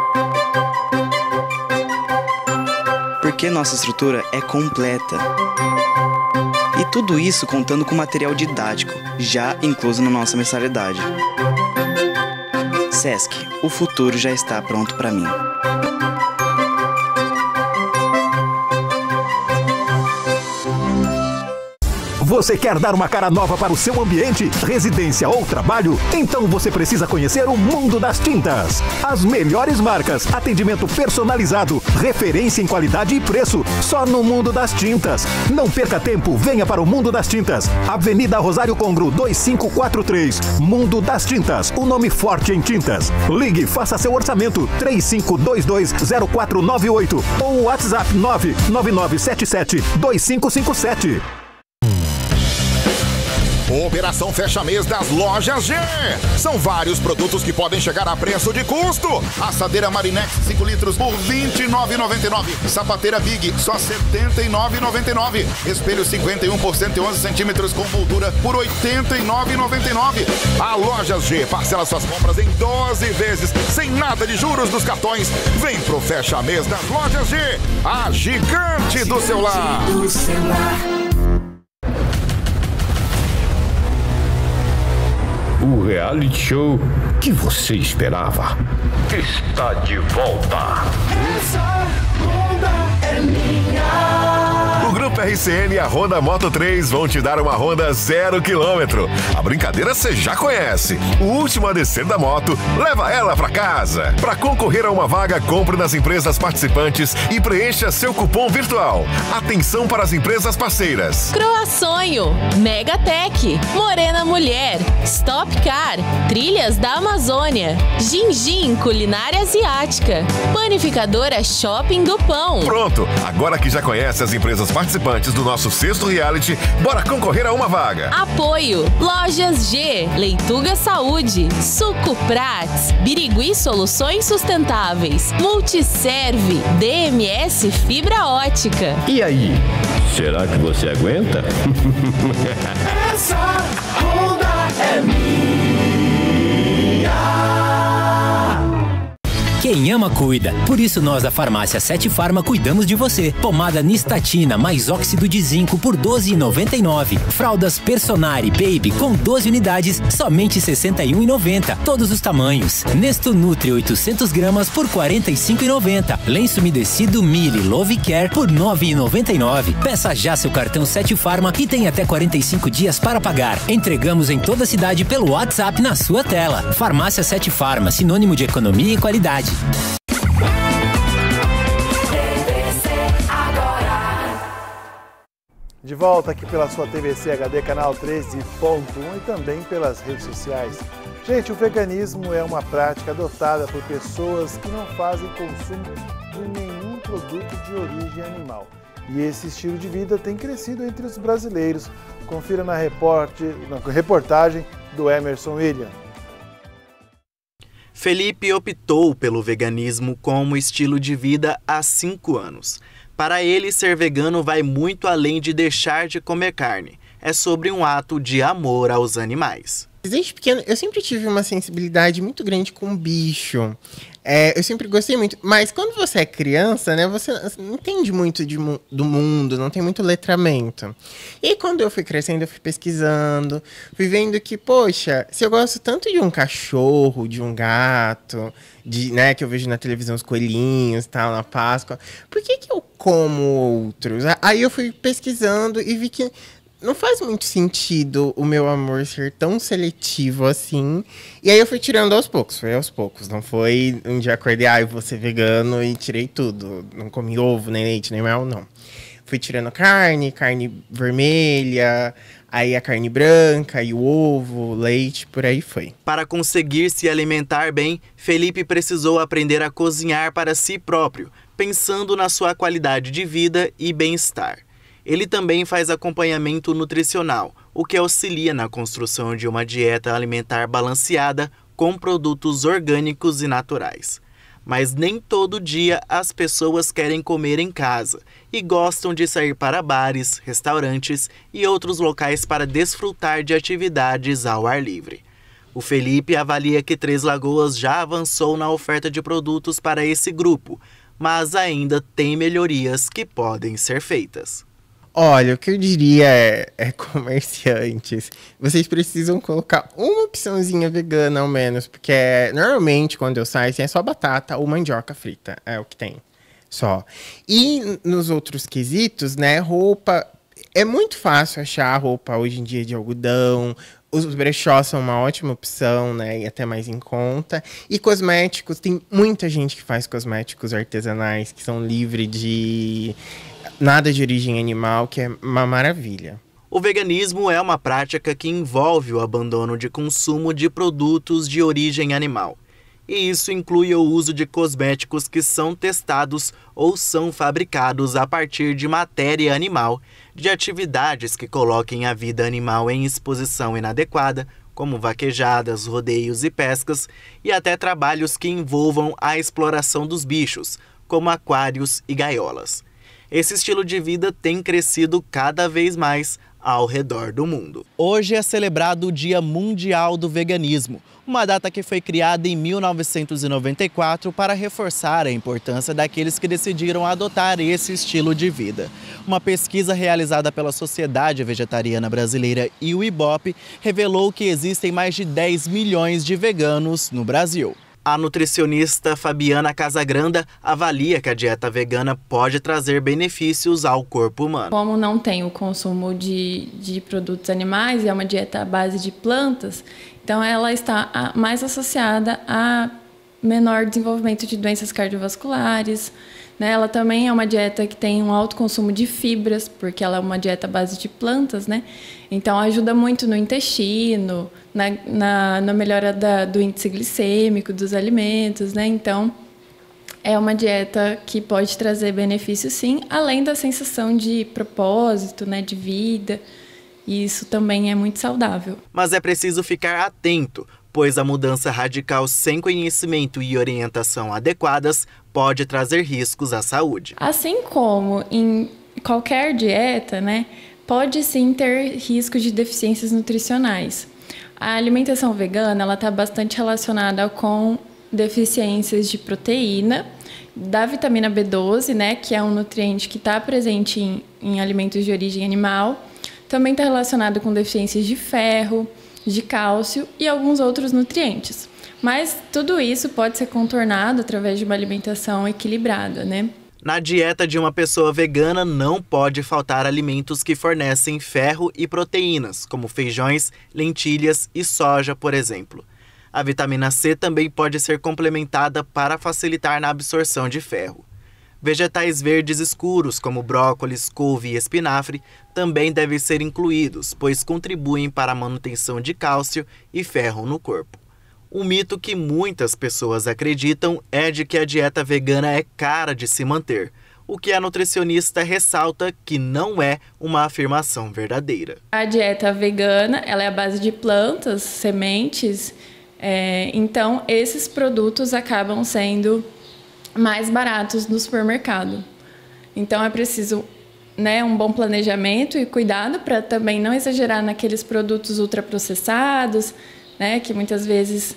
Porque nossa estrutura é completa. E tudo isso contando com material didático, já incluso na nossa mensalidade. SESC, o futuro já está pronto para mim. Você quer dar uma cara nova para o seu ambiente, residência ou trabalho? Então você precisa conhecer o mundo das tintas. As melhores marcas, atendimento personalizado, referência em qualidade e preço, só no Mundo das Tintas. Não perca tempo, venha para o Mundo das Tintas. Avenida Rosário Congro, 2543. Mundo das Tintas, o nome forte em tintas. Ligue, faça seu orçamento, 35220498 ou WhatsApp 999772557. Operação Fecha Mês das Lojas G. São vários produtos que podem chegar a preço de custo. Assadeira Marinex 5 litros por R$ 29,99. Sapateira Big só R$ 79,99. Espelho 51 por 111 centímetros com moldura por R$ 89,99. A Lojas G parcela suas compras em 12 vezes, sem nada de juros dos cartões. Vem pro Fecha Mês das Lojas G, a gigante do celular. O reality show que você esperava está de volta. Essa Honda é minha. O Grupo RCN e a Honda Moto 3 vão te dar uma Honda 0 km. A brincadeira você já conhece. O último a descer da moto leva ela pra casa. Para concorrer a uma vaga, compre nas empresas participantes e preencha seu cupom virtual. Atenção para as empresas parceiras: Croaçonho, Megatech, Morena Mulher, Stop Car, Trilhas da Amazônia, Gingin Culinária Asiática, Panificadora Shopping do Pão. Pronto, agora que já conhece as empresas participantes do nosso sexto reality, bora concorrer a uma vaga. Apoio: Lojas G, Leituga Saúde, Suco Prats, Birigui Soluções Sustentáveis, Multiserve, DMS Fibra Ótica. E aí, será que você aguenta? Essa Honda é minha. Quem ama, cuida. Por isso nós da Farmácia 7 Farma cuidamos de você. Pomada Nistatina mais óxido de zinco por R$ 12,99. Fraldas Personari Baby com 12 unidades, somente R$ 61,90. Todos os tamanhos. Nesto Nutri 800 gramas por R$ 45,90. Lenço umedecido Mili Love Care por R$ 9,99. Peça já seu cartão 7 Farma e tem até 45 dias para pagar. Entregamos em toda a cidade pelo WhatsApp na sua tela. Farmácia 7 Farma, sinônimo de economia e qualidade. De volta aqui pela sua TVC HD, canal 13.1 e também pelas redes sociais. Gente, o veganismo é uma prática adotada por pessoas que não fazem consumo de nenhum produto de origem animal. E esse estilo de vida tem crescido entre os brasileiros. Confira na reportagem do Emerson William. Felipe optou pelo veganismo como estilo de vida há 5 anos. Para ele, ser vegano vai muito além de deixar de comer carne. É sobre um ato de amor aos animais. Desde pequeno, eu sempre tive uma sensibilidade muito grande com bicho. Eu sempre gostei muito. Mas quando você é criança, né, você não entende muito do mundo, não tem muito letramento. E quando eu fui crescendo, eu fui pesquisando, fui vendo que, poxa, se eu gosto tanto de um cachorro, de um gato, né, que eu vejo na televisão os coelhinhos, tal, na Páscoa, por que eu como outros? Aí eu fui pesquisando e vi que não faz muito sentido o meu amor ser tão seletivo assim. E aí eu fui tirando aos poucos, Não foi um dia acordei, eu vou ser vegano e tirei tudo. Não comi ovo, nem leite, nem mel, não. Fui tirando carne vermelha, aí a carne branca, e o ovo, leite, por aí foi. Para conseguir se alimentar bem, Felipe precisou aprender a cozinhar para si próprio, pensando na sua qualidade de vida e bem-estar. Ele também faz acompanhamento nutricional, o que auxilia na construção de uma dieta alimentar balanceada com produtos orgânicos e naturais. Mas nem todo dia as pessoas querem comer em casa e gostam de sair para bares, restaurantes e outros locais para desfrutar de atividades ao ar livre. O Felipe avalia que Três Lagoas já avançou na oferta de produtos para esse grupo, mas ainda tem melhorias que podem ser feitas. Olha, o que eu diria é comerciantes, vocês precisam colocar uma opçãozinha vegana ao menos, porque normalmente quando eu saio é só batata ou mandioca frita, é o que tem, só. E nos outros quesitos, né, roupa, é muito fácil achar roupa hoje em dia de algodão, os brechós são uma ótima opção, né, e até mais em conta. E cosméticos, tem muita gente que faz cosméticos artesanais, que são livres de nada de origem animal, que é uma maravilha. O veganismo é uma prática que envolve o abandono de consumo de produtos de origem animal. E isso inclui o uso de cosméticos que são testados ou são fabricados a partir de matéria animal, de atividades que coloquem a vida animal em exposição inadequada, como vaquejadas, rodeios e pescas, e até trabalhos que envolvam a exploração dos bichos, como aquários e gaiolas. Esse estilo de vida tem crescido cada vez mais ao redor do mundo. Hoje é celebrado o Dia Mundial do Veganismo, uma data que foi criada em 1994 para reforçar a importância daqueles que decidiram adotar esse estilo de vida. Uma pesquisa realizada pela Sociedade Vegetariana Brasileira e o Ibope revelou que existem mais de 10 milhões de veganos no Brasil. A nutricionista Fabiana Casagranda avalia que a dieta vegana pode trazer benefícios ao corpo humano. Como não tem o consumo de produtos animais e é uma dieta à base de plantas, então ela está mais associada a menor desenvolvimento de doenças cardiovasculares, né? Ela também é uma dieta que tem um alto consumo de fibras, porque ela é uma dieta à base de plantas, né? Então ajuda muito no intestino, na melhora do índice glicêmico dos alimentos, né? Então é uma dieta que pode trazer benefícios sim, além da sensação de propósito, né, de vida. E isso também é muito saudável. Mas é preciso ficar atento, pois a mudança radical sem conhecimento e orientação adequadas pode trazer riscos à saúde. Assim como em qualquer dieta, né, pode sim ter risco de deficiências nutricionais. A alimentação vegana ela está bastante relacionada com deficiências de proteína, da vitamina B12, né, que é um nutriente que está presente em alimentos de origem animal. Também está relacionado com deficiências de ferro, de cálcio e alguns outros nutrientes. Mas tudo isso pode ser contornado através de uma alimentação equilibrada, né? Na dieta de uma pessoa vegana não pode faltar alimentos que fornecem ferro e proteínas, como feijões, lentilhas e soja, por exemplo. A vitamina C também pode ser complementada para facilitar na absorção de ferro. Vegetais verdes escuros, como brócolis, couve e espinafre, também devem ser incluídos, pois contribuem para a manutenção de cálcio e ferro no corpo. Um mito que muitas pessoas acreditam é de que a dieta vegana é cara de se manter, o que a nutricionista ressalta que não é uma afirmação verdadeira. A dieta vegana ela é à base de plantas, sementes, então esses produtos acabam sendo mais baratos no supermercado. Então é preciso, né, um bom planejamento e cuidado para também não exagerar naqueles produtos ultraprocessados, né, que muitas vezes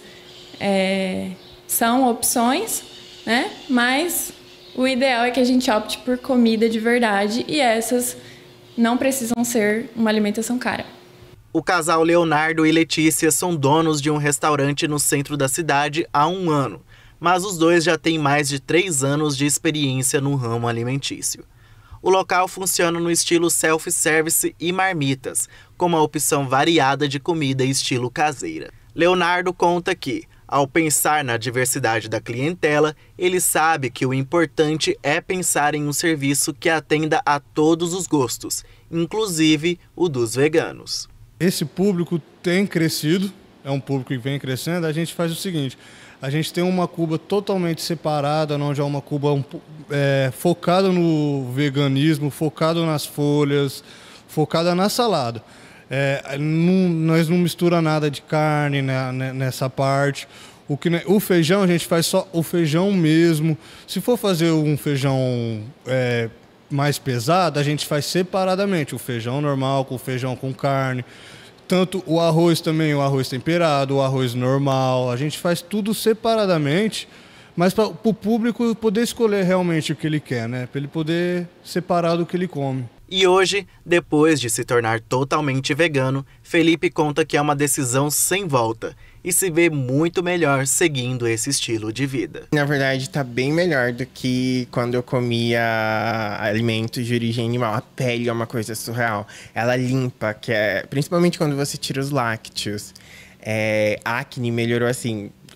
são opções, né, mas o ideal é que a gente opte por comida de verdade e essas não precisam ser uma alimentação cara. O casal Leonardo e Letícia são donos de um restaurante no centro da cidade há 1 ano. Mas os dois já têm mais de 3 anos de experiência no ramo alimentício. O local funciona no estilo self-service e marmitas, com uma opção variada de comida estilo caseira. Leonardo conta que, ao pensar na diversidade da clientela, ele sabe que o importante é pensar em um serviço que atenda a todos os gostos, inclusive o dos veganos. Esse público tem crescido, é um público que vem crescendo. A gente faz o seguinte: a gente tem uma cuba totalmente separada, onde é uma cuba focada no veganismo, focada nas folhas, focada na salada. Nós não mistura nada de carne nessa parte. O feijão, a gente faz só o feijão mesmo. Se for fazer um feijão mais pesado, a gente faz separadamente. O feijão normal com o feijão com carne. Tanto o arroz também, o arroz temperado, o arroz normal. A gente faz tudo separadamente, mas para o público poder escolher realmente o que ele quer, né? Para ele poder separar do que ele come. E hoje, depois de se tornar totalmente vegano, Felipe conta que é uma decisão sem volta e se vê muito melhor seguindo esse estilo de vida. Na verdade, está bem melhor do que quando eu comia alimentos de origem animal. A pele é uma coisa surreal. Ela limpa, principalmente quando você tira os lácteos. Acne melhorou assim.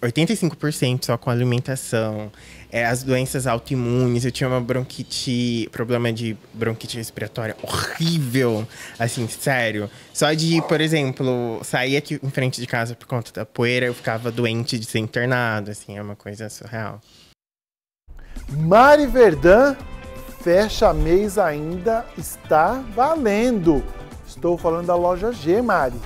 85% só com alimentação. As doenças autoimunes, eu tinha uma problema de bronquite respiratória horrível, assim, sério. Só de, por exemplo, sair aqui em frente de casa por conta da poeira, eu ficava doente de ser internado, assim, é uma coisa surreal. Mari Verdun, fecha mês ainda está valendo. Estou falando da loja G, Mari.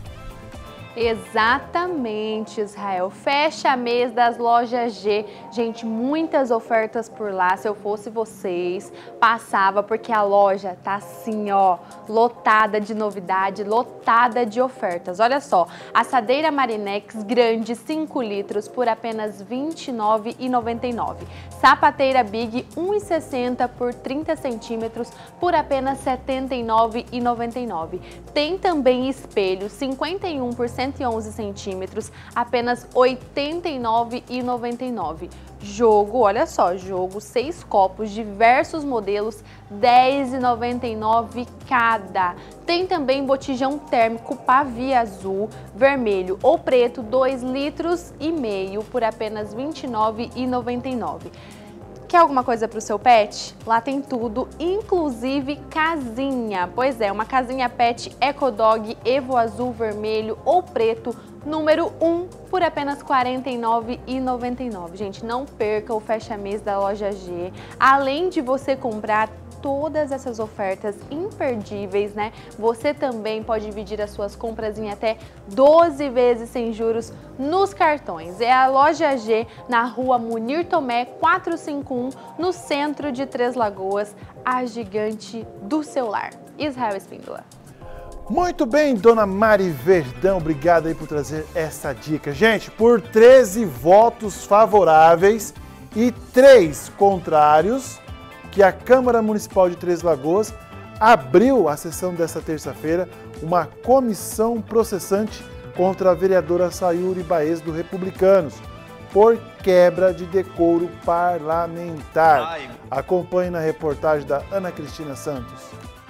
Exatamente, Israel. Fecha mês das lojas G. Gente, muitas ofertas por lá. Se eu fosse vocês, passava, porque a loja tá assim, ó, lotada de novidade, lotada de ofertas. Olha só, assadeira Marinex grande 5 litros por apenas R$ 29,99. Sapateira Big 1,60 por 30 centímetros por apenas R$ 79,99. Tem também espelho 51 por 111 centímetros, apenas R$ 89,99. Jogo, olha só, jogo 6 copos, diversos modelos, R$ 10,99 cada. Tem também botijão térmico pavia azul, vermelho ou preto, 2,5 litros por apenas R$ 29,99. Quer alguma coisa para o seu pet? Lá tem tudo, inclusive casinha. Pois é, uma casinha pet EcoDog Evo azul, vermelho ou preto, número 1, por apenas R$ 49,99. Gente, não perca o fecha-mês da loja G. Além de você comprar todas essas ofertas imperdíveis, né? Você também pode dividir as suas compras em até 12 vezes sem juros nos cartões. É a loja G, na rua Munir Tomé 451, no centro de Três Lagoas, a gigante do celular. Israel Espíndola. Muito bem, dona Mari Verdun, obrigado aí por trazer essa dica. Gente, por 13 votos favoráveis e 3 contrários, que a Câmara Municipal de Três Lagoas abriu a sessão desta terça-feira uma comissão processante contra a vereadora Sayuri Baez do Republicanos por quebra de decoro parlamentar. Acompanhe na reportagem da Ana Cristina Santos.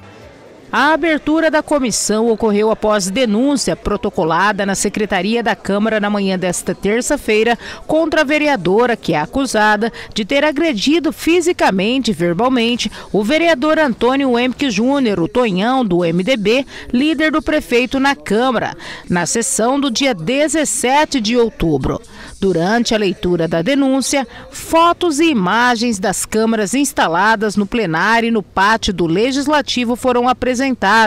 A abertura da comissão ocorreu após denúncia protocolada na Secretaria da Câmara na manhã desta terça-feira contra a vereadora que é acusada de ter agredido fisicamente e verbalmente o vereador Antônio Emke Júnior, o Tonhão, do MDB, líder do prefeito na Câmara, na sessão do dia 17 de outubro. Durante a leitura da denúncia, fotos e imagens das câmaras instaladas no plenário e no pátio do Legislativo foram apresentadas.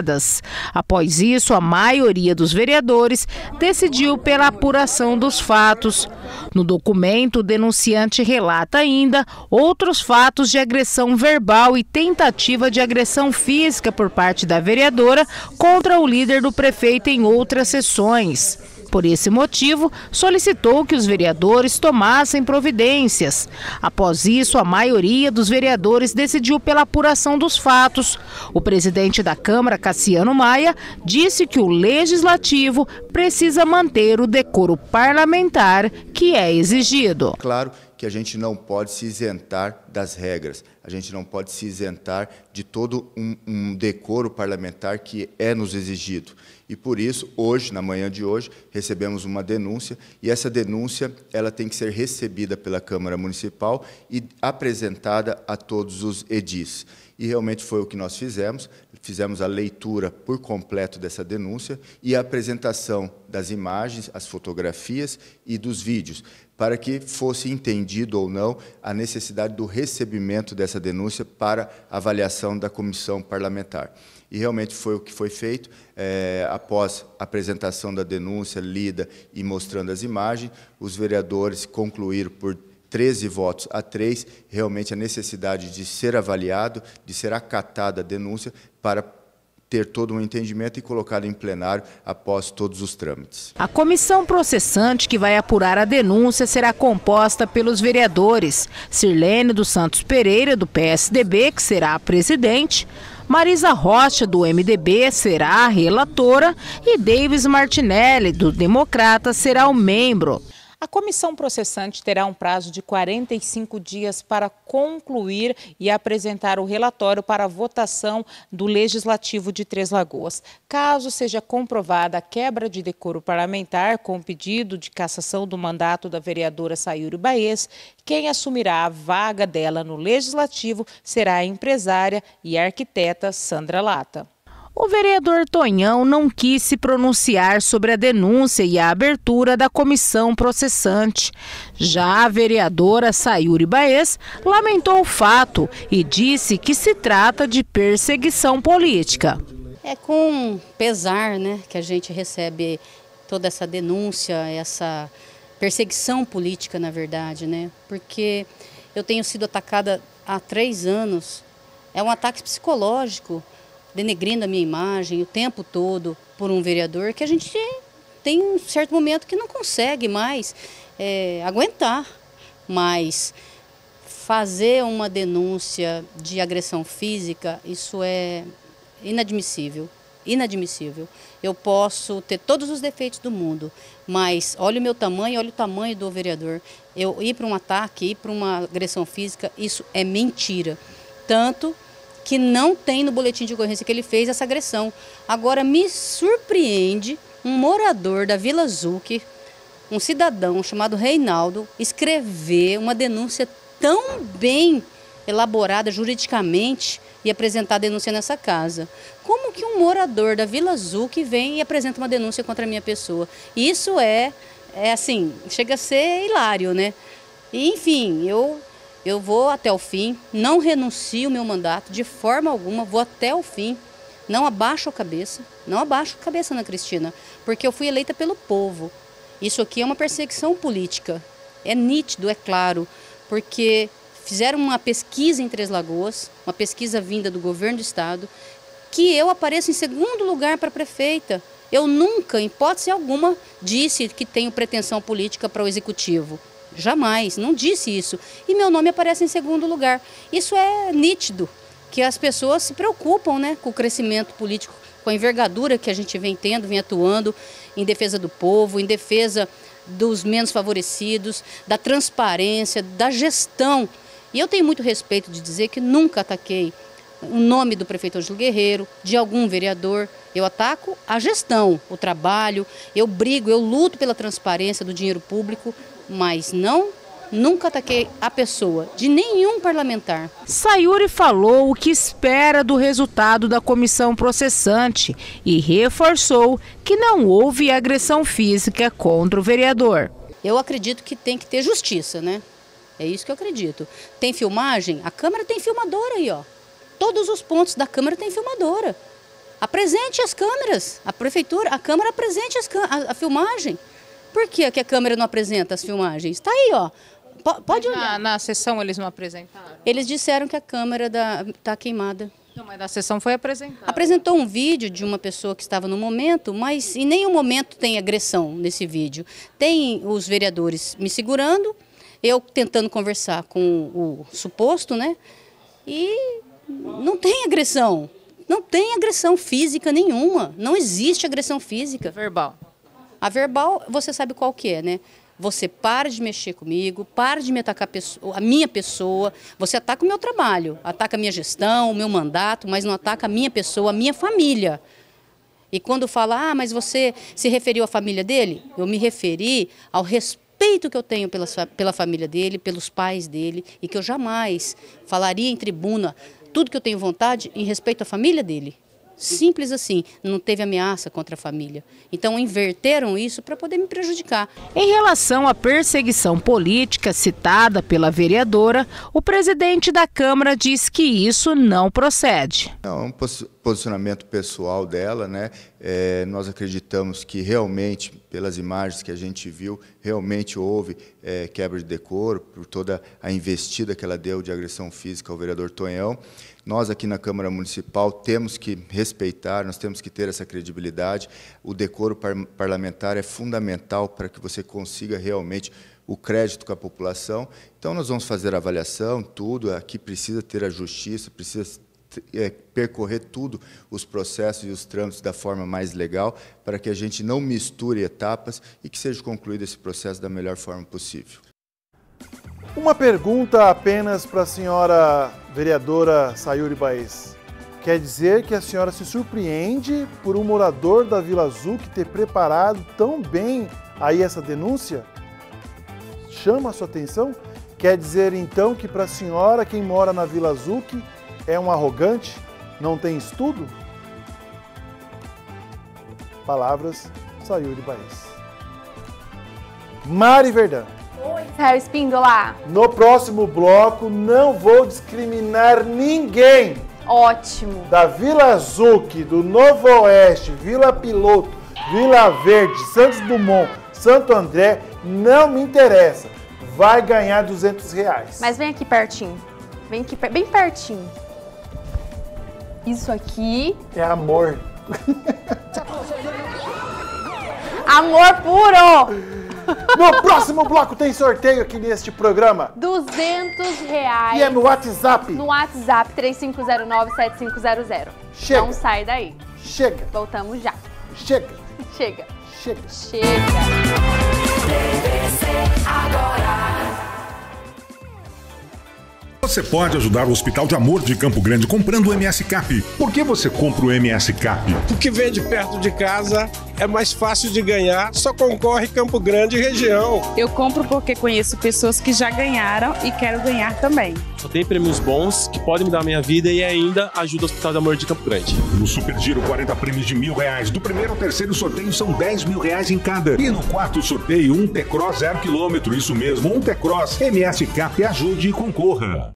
Após isso, a maioria dos vereadores decidiu pela apuração dos fatos. No documento, o denunciante relata ainda outros fatos de agressão verbal e tentativa de agressão física por parte da vereadora contra o líder do prefeito em outras sessões. Por esse motivo, solicitou que os vereadores tomassem providências. Após isso, a maioria dos vereadores decidiu pela apuração dos fatos. O presidente da Câmara, Cassiano Maia, disse que o Legislativo precisa manter o decoro parlamentar que é exigido. Claro que a gente não pode se isentar das regras, a gente não pode se isentar de todo um decoro parlamentar que é nos exigido. E por isso, hoje, na manhã de hoje, recebemos uma denúncia e essa denúncia ela tem que ser recebida pela Câmara Municipal e apresentada a todos os edis. E realmente foi o que nós fizemos. Fizemos a leitura por completo dessa denúncia e a apresentação das imagens, as fotografias e dos vídeos, para que fosse entendido ou não a necessidade do recebimento dessa denúncia para avaliação da comissão parlamentar. E realmente foi o que foi feito. Após a apresentação da denúncia, lida e mostrando as imagens, os vereadores concluíram por 13 votos a 3, realmente a necessidade de ser avaliado, de ser acatada a denúncia para ter todo um entendimento e colocado em plenário após todos os trâmites. A comissão processante que vai apurar a denúncia será composta pelos vereadores Sirlene dos Santos Pereira, do PSDB, que será a presidente, Marisa Rocha, do MDB, será a relatora e Davis Martinelli, do Democrata, será o membro. A comissão processante terá um prazo de 45 dias para concluir e apresentar o relatório para a votação do Legislativo de Três Lagoas. Caso seja comprovada a quebra de decoro parlamentar com pedido de cassação do mandato da vereadora Sayuri Baez, quem assumirá a vaga dela no Legislativo será a empresária e arquiteta Sandra Lata. O vereador Tonhão não quis se pronunciar sobre a denúncia e a abertura da comissão processante. Já a vereadora Sayuri Baez lamentou o fato e disse que se trata de perseguição política. É com pesar, né, que a gente recebe toda essa denúncia, essa perseguição política, na verdade, né? Porque eu tenho sido atacada há 3 anos. É um ataque psicológico, denegrindo a minha imagem o tempo todo por um vereador que a gente tem um certo momento que não consegue mais aguentar. Mas fazer uma denúncia de agressão física, isso é inadmissível. Inadmissível. Eu posso ter todos os defeitos do mundo, mas olha o meu tamanho, olha o tamanho do vereador. Eu ir para um ataque, ir para uma agressão física, isso é mentira. Tanto que não tem no boletim de ocorrência que ele fez essa agressão. Agora me surpreende um morador da Vila Zucchi, um cidadão chamado Reinaldo, escrever uma denúncia tão bem elaborada juridicamente e apresentar a denúncia nessa casa. Como que um morador da Vila Zucchi vem e apresenta uma denúncia contra a minha pessoa? Isso é assim, chega a ser hilário, né? E, enfim, eu vou até o fim, não renuncio o meu mandato de forma alguma, vou até o fim, não abaixo a cabeça, Ana Cristina, porque eu fui eleita pelo povo. Isso aqui é uma perseguição política, é nítido, é claro, porque fizeram uma pesquisa em Três Lagoas, uma pesquisa vinda do governo do estado, que eu apareço em 2º lugar para prefeita. Eu nunca, em hipótese alguma, disse que tenho pretensão política para o executivo. Jamais, não disse isso. E meu nome aparece em 2º lugar. Isso é nítido, que as pessoas se preocupam, né, com o crescimento político, com a envergadura que a gente vem tendo, vem atuando em defesa do povo, em defesa dos menos favorecidos, da transparência, da gestão. E eu tenho muito respeito de dizer que nunca ataquei o nome do prefeito Ângelo Guerreiro, de algum vereador. Eu ataco a gestão, o trabalho, eu brigo, eu luto pela transparência do dinheiro público, mas nunca ataquei a pessoa de nenhum parlamentar. Sayuri falou o que espera do resultado da comissão processante e reforçou que não houve agressão física contra o vereador. Eu acredito que tem que ter justiça, né? É isso que eu acredito. Tem filmagem? A Câmara tem filmadora aí, ó. Todos os pontos da Câmara tem filmadora. Apresente as câmeras. A Prefeitura, a Câmara apresente a filmagem. Por que a Câmara não apresenta as filmagens? Está aí, ó. Pode olhar. Na sessão eles não apresentaram? Eles disseram que a Câmara está queimada. Não, mas na sessão foi apresentada. Apresentou um vídeo de uma pessoa que estava no momento, mas em nenhum momento tem agressão nesse vídeo. Tem os vereadores me segurando, eu tentando conversar com o suposto, né? E não tem agressão. Não tem agressão física nenhuma. Não existe agressão física. Verbal. A verbal, você sabe qual que é, né? Você para de mexer comigo, para de me atacar a minha pessoa, você ataca o meu trabalho, ataca a minha gestão, o meu mandato, mas não ataca a minha pessoa, a minha família. E quando fala, mas você se referiu à família dele? Eu me referi ao respeito que eu tenho pela família dele, pelos pais dele, e que eu jamais falaria em tribuna tudo que eu tenho vontade em respeito à família dele. Simples assim, não teve ameaça contra a família. Então inverteram isso para poder me prejudicar. Em relação à perseguição política citada pela vereadora, o presidente da Câmara diz que isso não procede. É um posicionamento pessoal dela, né? Nós acreditamos que realmente, pelas imagens que a gente viu, realmente houve quebra de decoro por toda a investida que ela deu de agressão física ao vereador Tonhão. Nós aqui na Câmara Municipal temos que respeitar, nós temos que ter essa credibilidade. O decoro parlamentar é fundamental para que você consiga realmente o crédito com a população. Então nós vamos fazer a avaliação, tudo, aqui precisa ter a justiça, precisa percorrer tudo os processos e os trâmites da forma mais legal, para que a gente não misture etapas e que seja concluído esse processo da melhor forma possível. Uma pergunta apenas para a senhora vereadora Sayuri Baez. Quer dizer que a senhora se surpreende por um morador da Vila Zucchi ter preparado tão bem aí essa denúncia? Chama a sua atenção? Quer dizer então que para a senhora quem mora na Vila Zucchi é um arrogante? Não tem estudo? Palavras Sayuri Baez. Mari Verdão. Oi, Israel Espíndola. No próximo bloco não vou discriminar ninguém. Ótimo. Da Vila Zucchi, do Novo Oeste, Vila Piloto, Vila Verde, Santos Dumont, Santo André, não me interessa. Vai ganhar R$200. Mas vem aqui pertinho. Vem aqui, bem pertinho. Isso aqui... é amor. Amor puro! No próximo bloco tem sorteio aqui neste programa. R$200. E é no WhatsApp. No WhatsApp 3509-7500. Chega. Não sai daí. Chega. Voltamos já. Chega. Chega. Chega. Chega. TVC agora. Você pode ajudar o Hospital de Amor de Campo Grande comprando o MS Cap. Por que você compra o MS Cap? Porque vende perto de casa, é mais fácil de ganhar, só concorre Campo Grande e região. Eu compro porque conheço pessoas que já ganharam e quero ganhar também. Só tem prêmios bons que podem mudar a minha vida e ainda ajuda o Hospital de Amor de Campo Grande. No Super Giro, 40 prêmios de R$1.000. Do primeiro ao terceiro sorteio são R$10.000 em cada. E no quarto sorteio, um T-Cross 0 km. Isso mesmo, um T-Cross. MS Cap, ajude e concorra.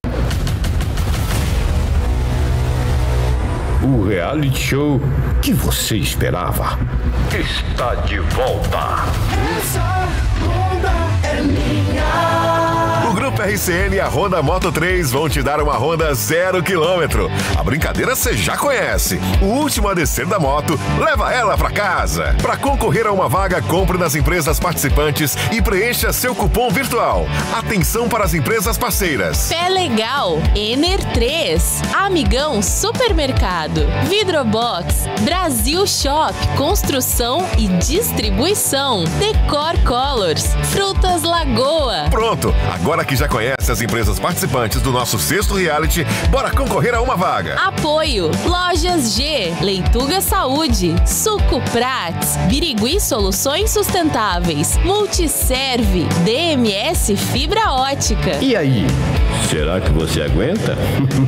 O reality show que você esperava está de volta. Essa Honda é minha. O Grupo RCN e a Honda Moto 3 vão te dar uma Honda 0 km. A brincadeira você já conhece. O último a descer da moto, leva ela pra casa. Para concorrer a uma vaga, compre nas empresas participantes e preencha seu cupom virtual. Atenção para as empresas parceiras. Pé Legal, Ener 3, Amigão Supermercado, Vidrobox, Brasil Shop, Construção e Distribuição, Decor Colors, Frutas Lagoa. Pronto, agora que já conhece as empresas participantes do nosso sexto reality, bora concorrer a uma vaga. Apoio, Lojas G, Leituga Saúde, Suco Prats, Birigui Soluções Sustentáveis, Multiserve, DMS Fibra Ótica. E aí, será que você aguenta?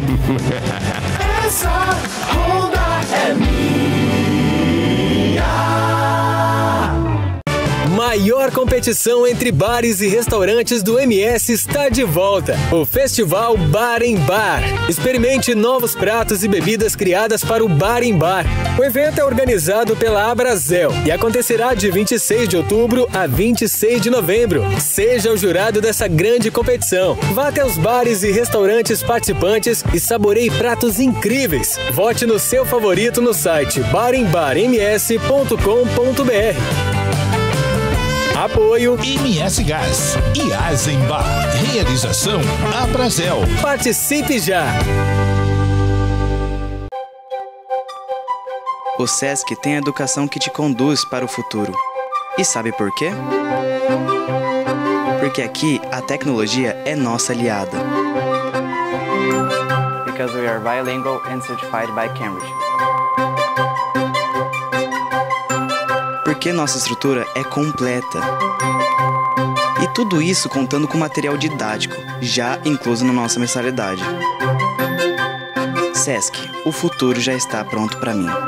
Essa Honda é minha. Maior competição entre bares e restaurantes do MS está de volta. O Festival Bar em Bar. Experimente novos pratos e bebidas criadas para o Bar em Bar. O evento é organizado pela Abrazel e acontecerá de 26 de outubro a 26 de novembro. Seja o jurado dessa grande competição. Vá até os bares e restaurantes participantes e saboreie pratos incríveis. Vote no seu favorito no site barembarms.com.br. Apoio MS Gás e Eisenbach. Realização Abrazel. Participe já! O SESC tem a educação que te conduz para o futuro. E sabe por quê? Porque aqui a tecnologia é nossa aliada. Because we are bilingual and certified by Cambridge. Porque nossa estrutura é completa. E tudo isso contando com material didático, já incluso na nossa mensalidade. SESC, o futuro já está pronto para mim.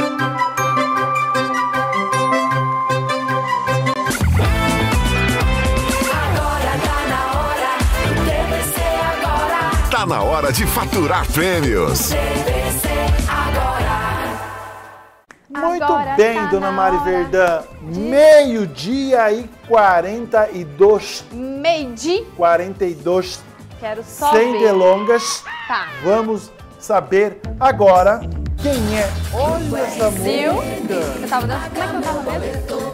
Tá na hora de faturar prêmios. Muito Agora bem, tá dona na Mari hora Verdão. de- Meio-dia e 42. Meio-dia. 42. Quero só Sem ver. delongas. Tá. Vamos saber agora quem é. Olha essa Viu? música. Eu tava dando... Como é que eu tava mesmo?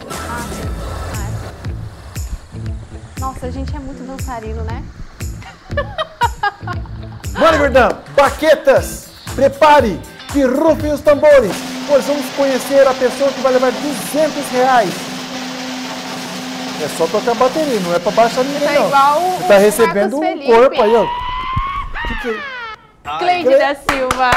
Nossa, a gente é muito dançarino, né? Mari Verdão, baquetas. Prepare que rufem os tambores, pois vamos conhecer a pessoa que vai levar R$200. É só tocar a bateria, não é pra baixar ninguém, não. Você tá recebendo um corpo aí, ó. Cleide da Silva.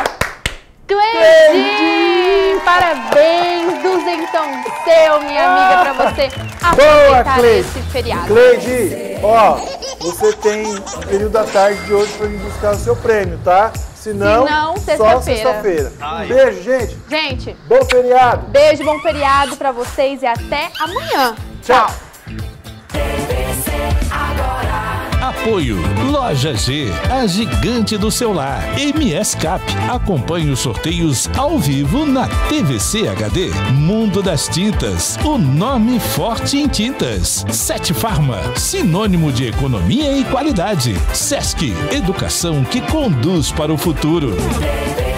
Cleide! Parabéns, duzentão seu, minha amiga, pra você aproveitar esse feriado. Cleide, ó, você tem um período da tarde de hoje pra vir buscar o seu prêmio, tá? Se não, só sexta-feira. Um beijo, gente. Gente, bom feriado. Beijo, bom feriado pra vocês e até amanhã. Tchau. Apoio Loja G, a gigante do celular. MS Cap, acompanhe os sorteios ao vivo na TVC HD. Mundo das Tintas, o nome forte em tintas. Sete Farma, sinônimo de economia e qualidade. Sesc, educação que conduz para o futuro.